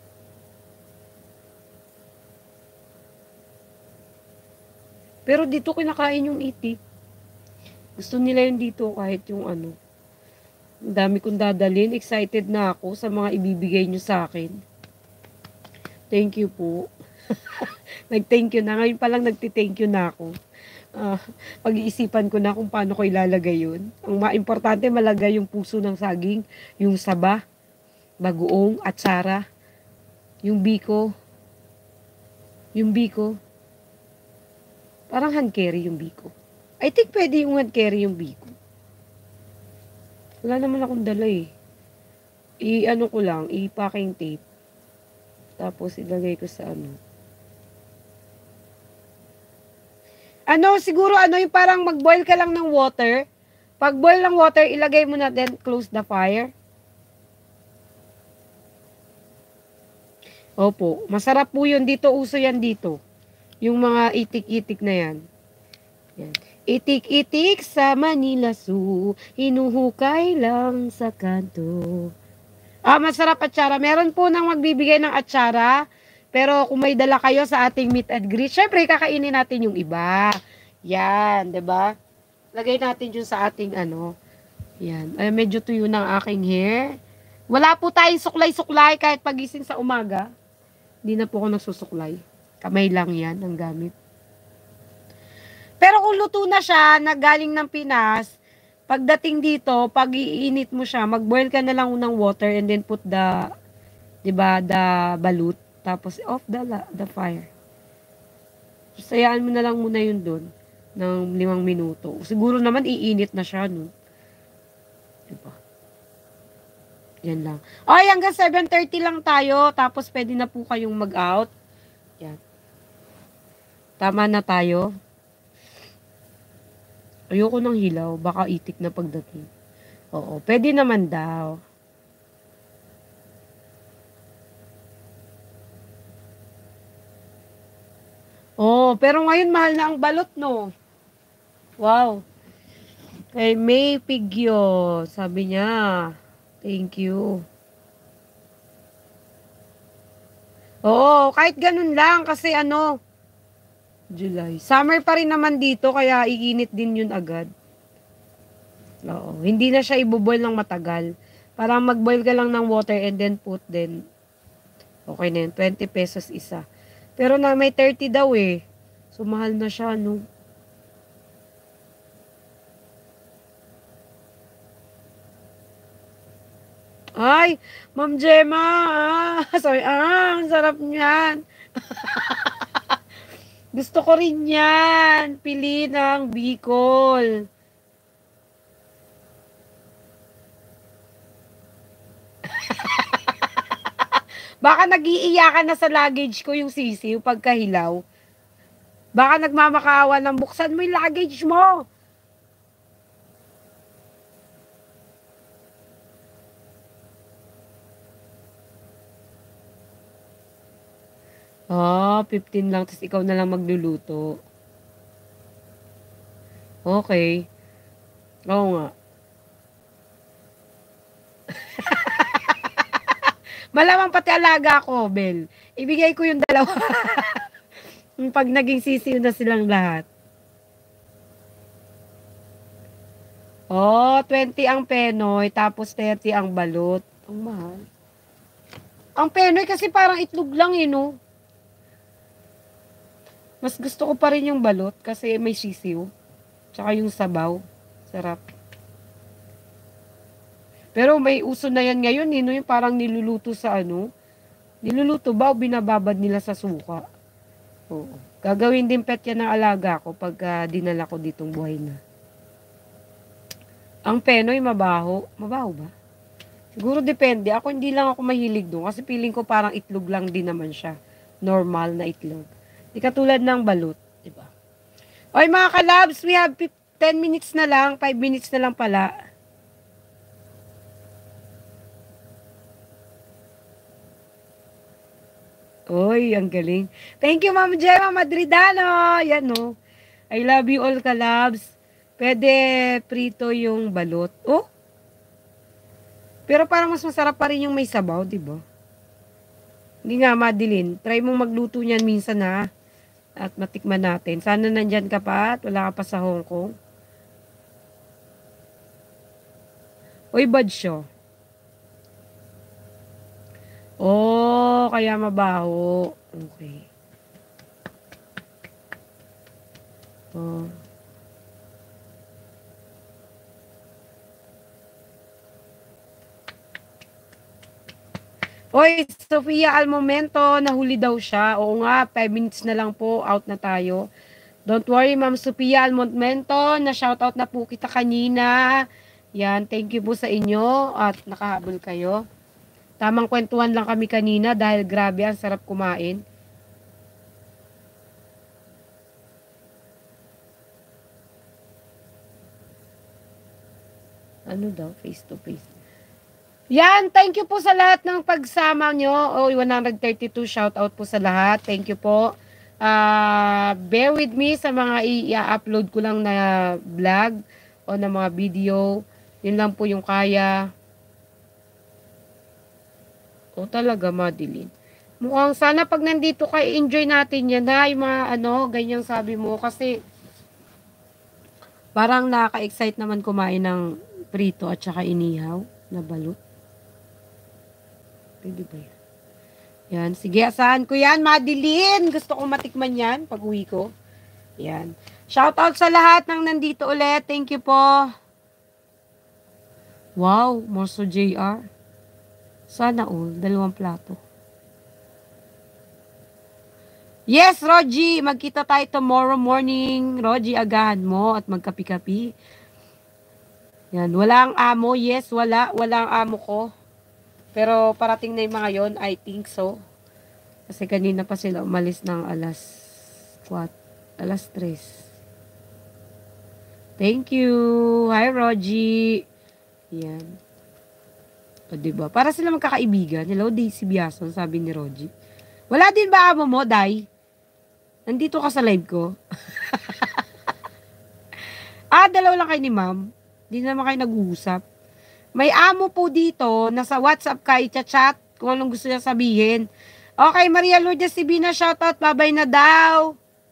Pero dito kinakain yung itik. Gusto nila yun dito kahit yung ano. Ang dami kong dadalhin. Excited na ako sa mga ibibigay nyo sa akin. Thank you po. Nag-thank you na. Ngayon pa lang nagti-thank you na ako. Pag-iisipan ko na kung paano ko ilalagay yun. Ang importante malagay yung puso ng saging, yung saba, bagoong, atsara, yung biko. Yung biko. Parang hand carry yung biko. I think pwede yung hand carry yung biko. Wala naman akong dala eh. I-ano ko lang, i-packing tape. Tapos ilagay ko sa ano. Siguro yung parang mag-boil ka lang ng water. Pag boil ng water, ilagay mo na then close the fire. Opo, masarap po yun. Dito, uso yan dito. Yung mga itik-itik na yan. Yan. Itik-itik sa Manila Zoo, hinuhukay lang sa kanto. Masarap atsara. Meron po nang magbibigay ng atsara. Pero kung may dala kayo sa ating meet and greet, syempre kakainin natin yung iba. Yan, 'di ba? Lagay natin yun sa ating ano. Yan. Medyo tuyo ng aking hair. Wala po tayong suklay-suklay kahit pagising sa umaga. Hindi na po ako nagsusuklay. Kamay lang yan ang gamit. Pero kung luto na siya, na galing ng Pinas, pagdating dito, pag iinit mo siya, mag-boil ka na lang ng water and then put the, 'di ba, the balut. Tapos off the fire. Sayaan mo na lang muna yun doon ng 5 minuto. Siguro naman iinit na siya, no? Diba? Yan lang. Hanggang 7:30 lang tayo. Tapos pwede na po kayong mag-out. Yan. Tama na tayo. Ayoko ng hilaw, baka itik na pagdating. Oo, pwede naman daw. Oh, pero ngayon mahal na ang balot, no? Wow. Kay May Pigyo, sabi niya. Thank you. Oo, kahit ganun lang kasi ano, July. Summer pa rin naman dito kaya iinit din yun agad. Oo, hindi na siya iboboil ng matagal. Parang mag-boil ka lang ng water and then put then okay na yun, 20 pesos isa. Pero na may 30 daw eh. So mahal na siya, no? Ay, Ma'am Gemma, sorry, ang sarap niyan. Gusto ko rin yan. Pili ng Bicol. Baka nag-iiyakan na sa luggage ko yung sisiw pagkahilaw. Baka nagmamakaawa ng buksan mo yung luggage mo. Ah, 15 lang, tapos ikaw na lang magluluto. Okay. Oo nga. Malamang pati alaga ko, Bel. Ibigay ko yung dalawa. Pag naging sisiw na silang lahat. Oh, 20 ang penoy, tapos 30 ang balot. Ang mahal. Ang penoy kasi parang itlog lang eh, no? Mas gusto ko pa rin yung balot kasi may sisiw. Tsaka yung sabaw. Sarap. Pero may uso na yan ngayon, eh, no? Yung parang niluluto sa ano. Niluluto ba o binababad nila sa suka? Oo. Gagawin din pet yan ng alaga ko pagka dinala ko ditong buhay na. Ang penoy mabaho. Mabaho ba? Siguro depende. Ako hindi lang ako mahilig doon kasi feeling ko parang itlog lang din naman siya. Normal na itlog. Di katulad ng balut, di ba? Oy mga kalabs, we have 10 minutes na lang, 5 minutes na lang pala. Oy, ang galing. Thank you, Ma'am Gemma Madridano. Yan, no. I love you all, kalabs. Pwede prito yung balot. Oh, pero parang mas masarap pa rin yung may sabaw, di ba? Hindi nga, Madeline. Try mong magluto niyan minsan, ha. At matikman natin. Sana nandyan ka pa at wala ka pa sa Hong Kong. Uy, Badsyo. Oh, kaya mabaho. Okay. Oh. Oy, Sofia al momento, nahuli daw siya. Oo nga, 5 minutes na lang po, out na tayo. Don't worry, Ma'am Sofia al momento, na shoutout na po kita kanina. Yan, thank you po sa inyo at nakahabol kayo. Tamang kwentuhan lang kami kanina dahil grabe, ang sarap kumain. Ano daw, face to face. Yan, thank you po sa lahat ng pagsama nyo. Oh, 132 shoutout po sa lahat. Thank you po. Bear with me sa mga i-upload ko lang na vlog o na mga video. Yun lang po yung kaya. O talaga, Madeline. Mukhang sana pag nandito kayo, enjoy natin yan ha. Yung mga ano, ganyang sabi mo. Kasi parang nakaka-excite naman kumain ng prito at saka inihaw na balut. Pwede ba yan? Yan. Sige, asahan ko yan, Madeline. Gusto ko matikman yan pag uwi ko. Yan. Shoutout sa lahat ng nandito ulit. Thank you po. Wow, Morso JR. Sana all. 2 plato. Yes, Roji. Magkita tayo tomorrow morning. Roji, agahan mo at magkapi-kapi. Yan. Walang amo. Yes, wala. Walang amo ko. Pero parating na yung mga yon, I think so. Kasi kanina pa sila umalis ng alas 4, alas 3. Thank you. Hi, Rogie. Yan. O, diba? Para sila magkakaibigan. Hello, Daisy Biason, sabi ni Rogie. Wala din ba amo mo, Day? Nandito ka sa live ko. Dalawa lang kayo ni ma'am. Hindi naman kayo nag-uusap. May amo po dito, nasa WhatsApp ka, i-chat kung anong gusto niya sabihin. Okay, Maria Lourdes Sibina, shoutout, babay na daw.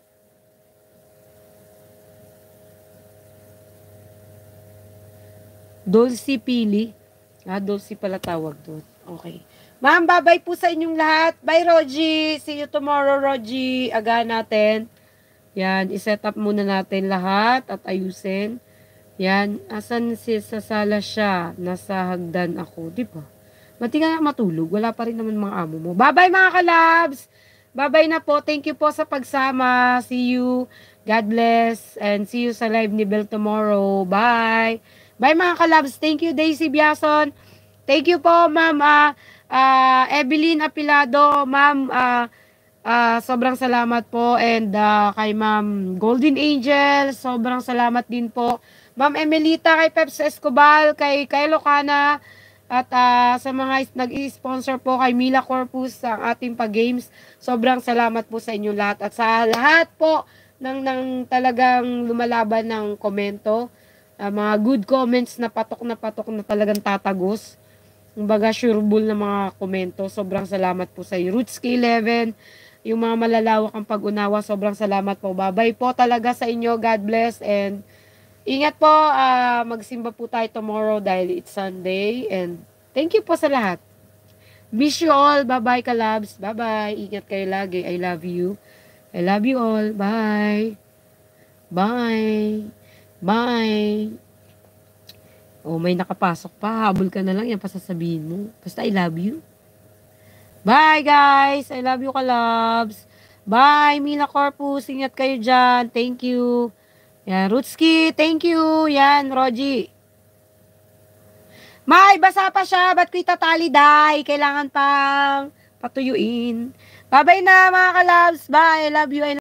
Dulce Pili. Dulce pala tawag doon. Okay. Ma'am, babay po sa inyong lahat. Bye, Rogie. See you tomorrow, Rogie. Aga natin. Yan, iset up muna natin lahat at ayusin. Yan, asan si sa sala siya? Nasa hagdan ako, di ba? Mati ka na matulog, wala pa rin naman mga amo mo. Bye-bye mga kalabs! Bye-bye na po. Thank you po sa pagsama. See you. God bless. And see you sa live ni Bel tomorrow. Bye! Bye mga kalabs. Thank you, Daisy Biason. Thank you po, Ma'am Evelyn Apilado. Ma'am, sobrang salamat po. And kay Ma'am Golden Angel, sobrang salamat din po. Ma'am Emelita, kay Peps Escobar, kay Locana, at sa mga nag-i-sponsor po kay Mila Corpus sa ating pag-games. Sobrang salamat po sa inyo lahat. At sa lahat po ng talagang lumalaban ng komento, mga good comments na patok na talagang tatagos. Kumbaga, surebull na mga komento. Sobrang salamat po sa inyo. Rootski 11, yung mga malalawak ang pag-unawa, sobrang salamat po. Babay po talaga sa inyo. God bless and ingat po. Magsimba po tayo tomorrow dahil it's Sunday. And thank you po sa lahat. Miss you all. Bye-bye, kalabs. Bye-bye. Ingat kayo lagi. I love you. I love you all. Bye. Bye. Bye. Oh, may nakapasok pa. Habol ka na lang. Yan pasasabihin mo. Basta I love you. Bye, guys. I love you, kalabs. Bye, Mila Corpus. Ingat kayo dyan. Thank you. Yan, Rootski. Thank you. Yan, Rogie. May, basa pa siya. Ba't ko itatali, Day? Kailangan pang patuyuin. Bye-bye na, mga kalabs. Bye. I love you.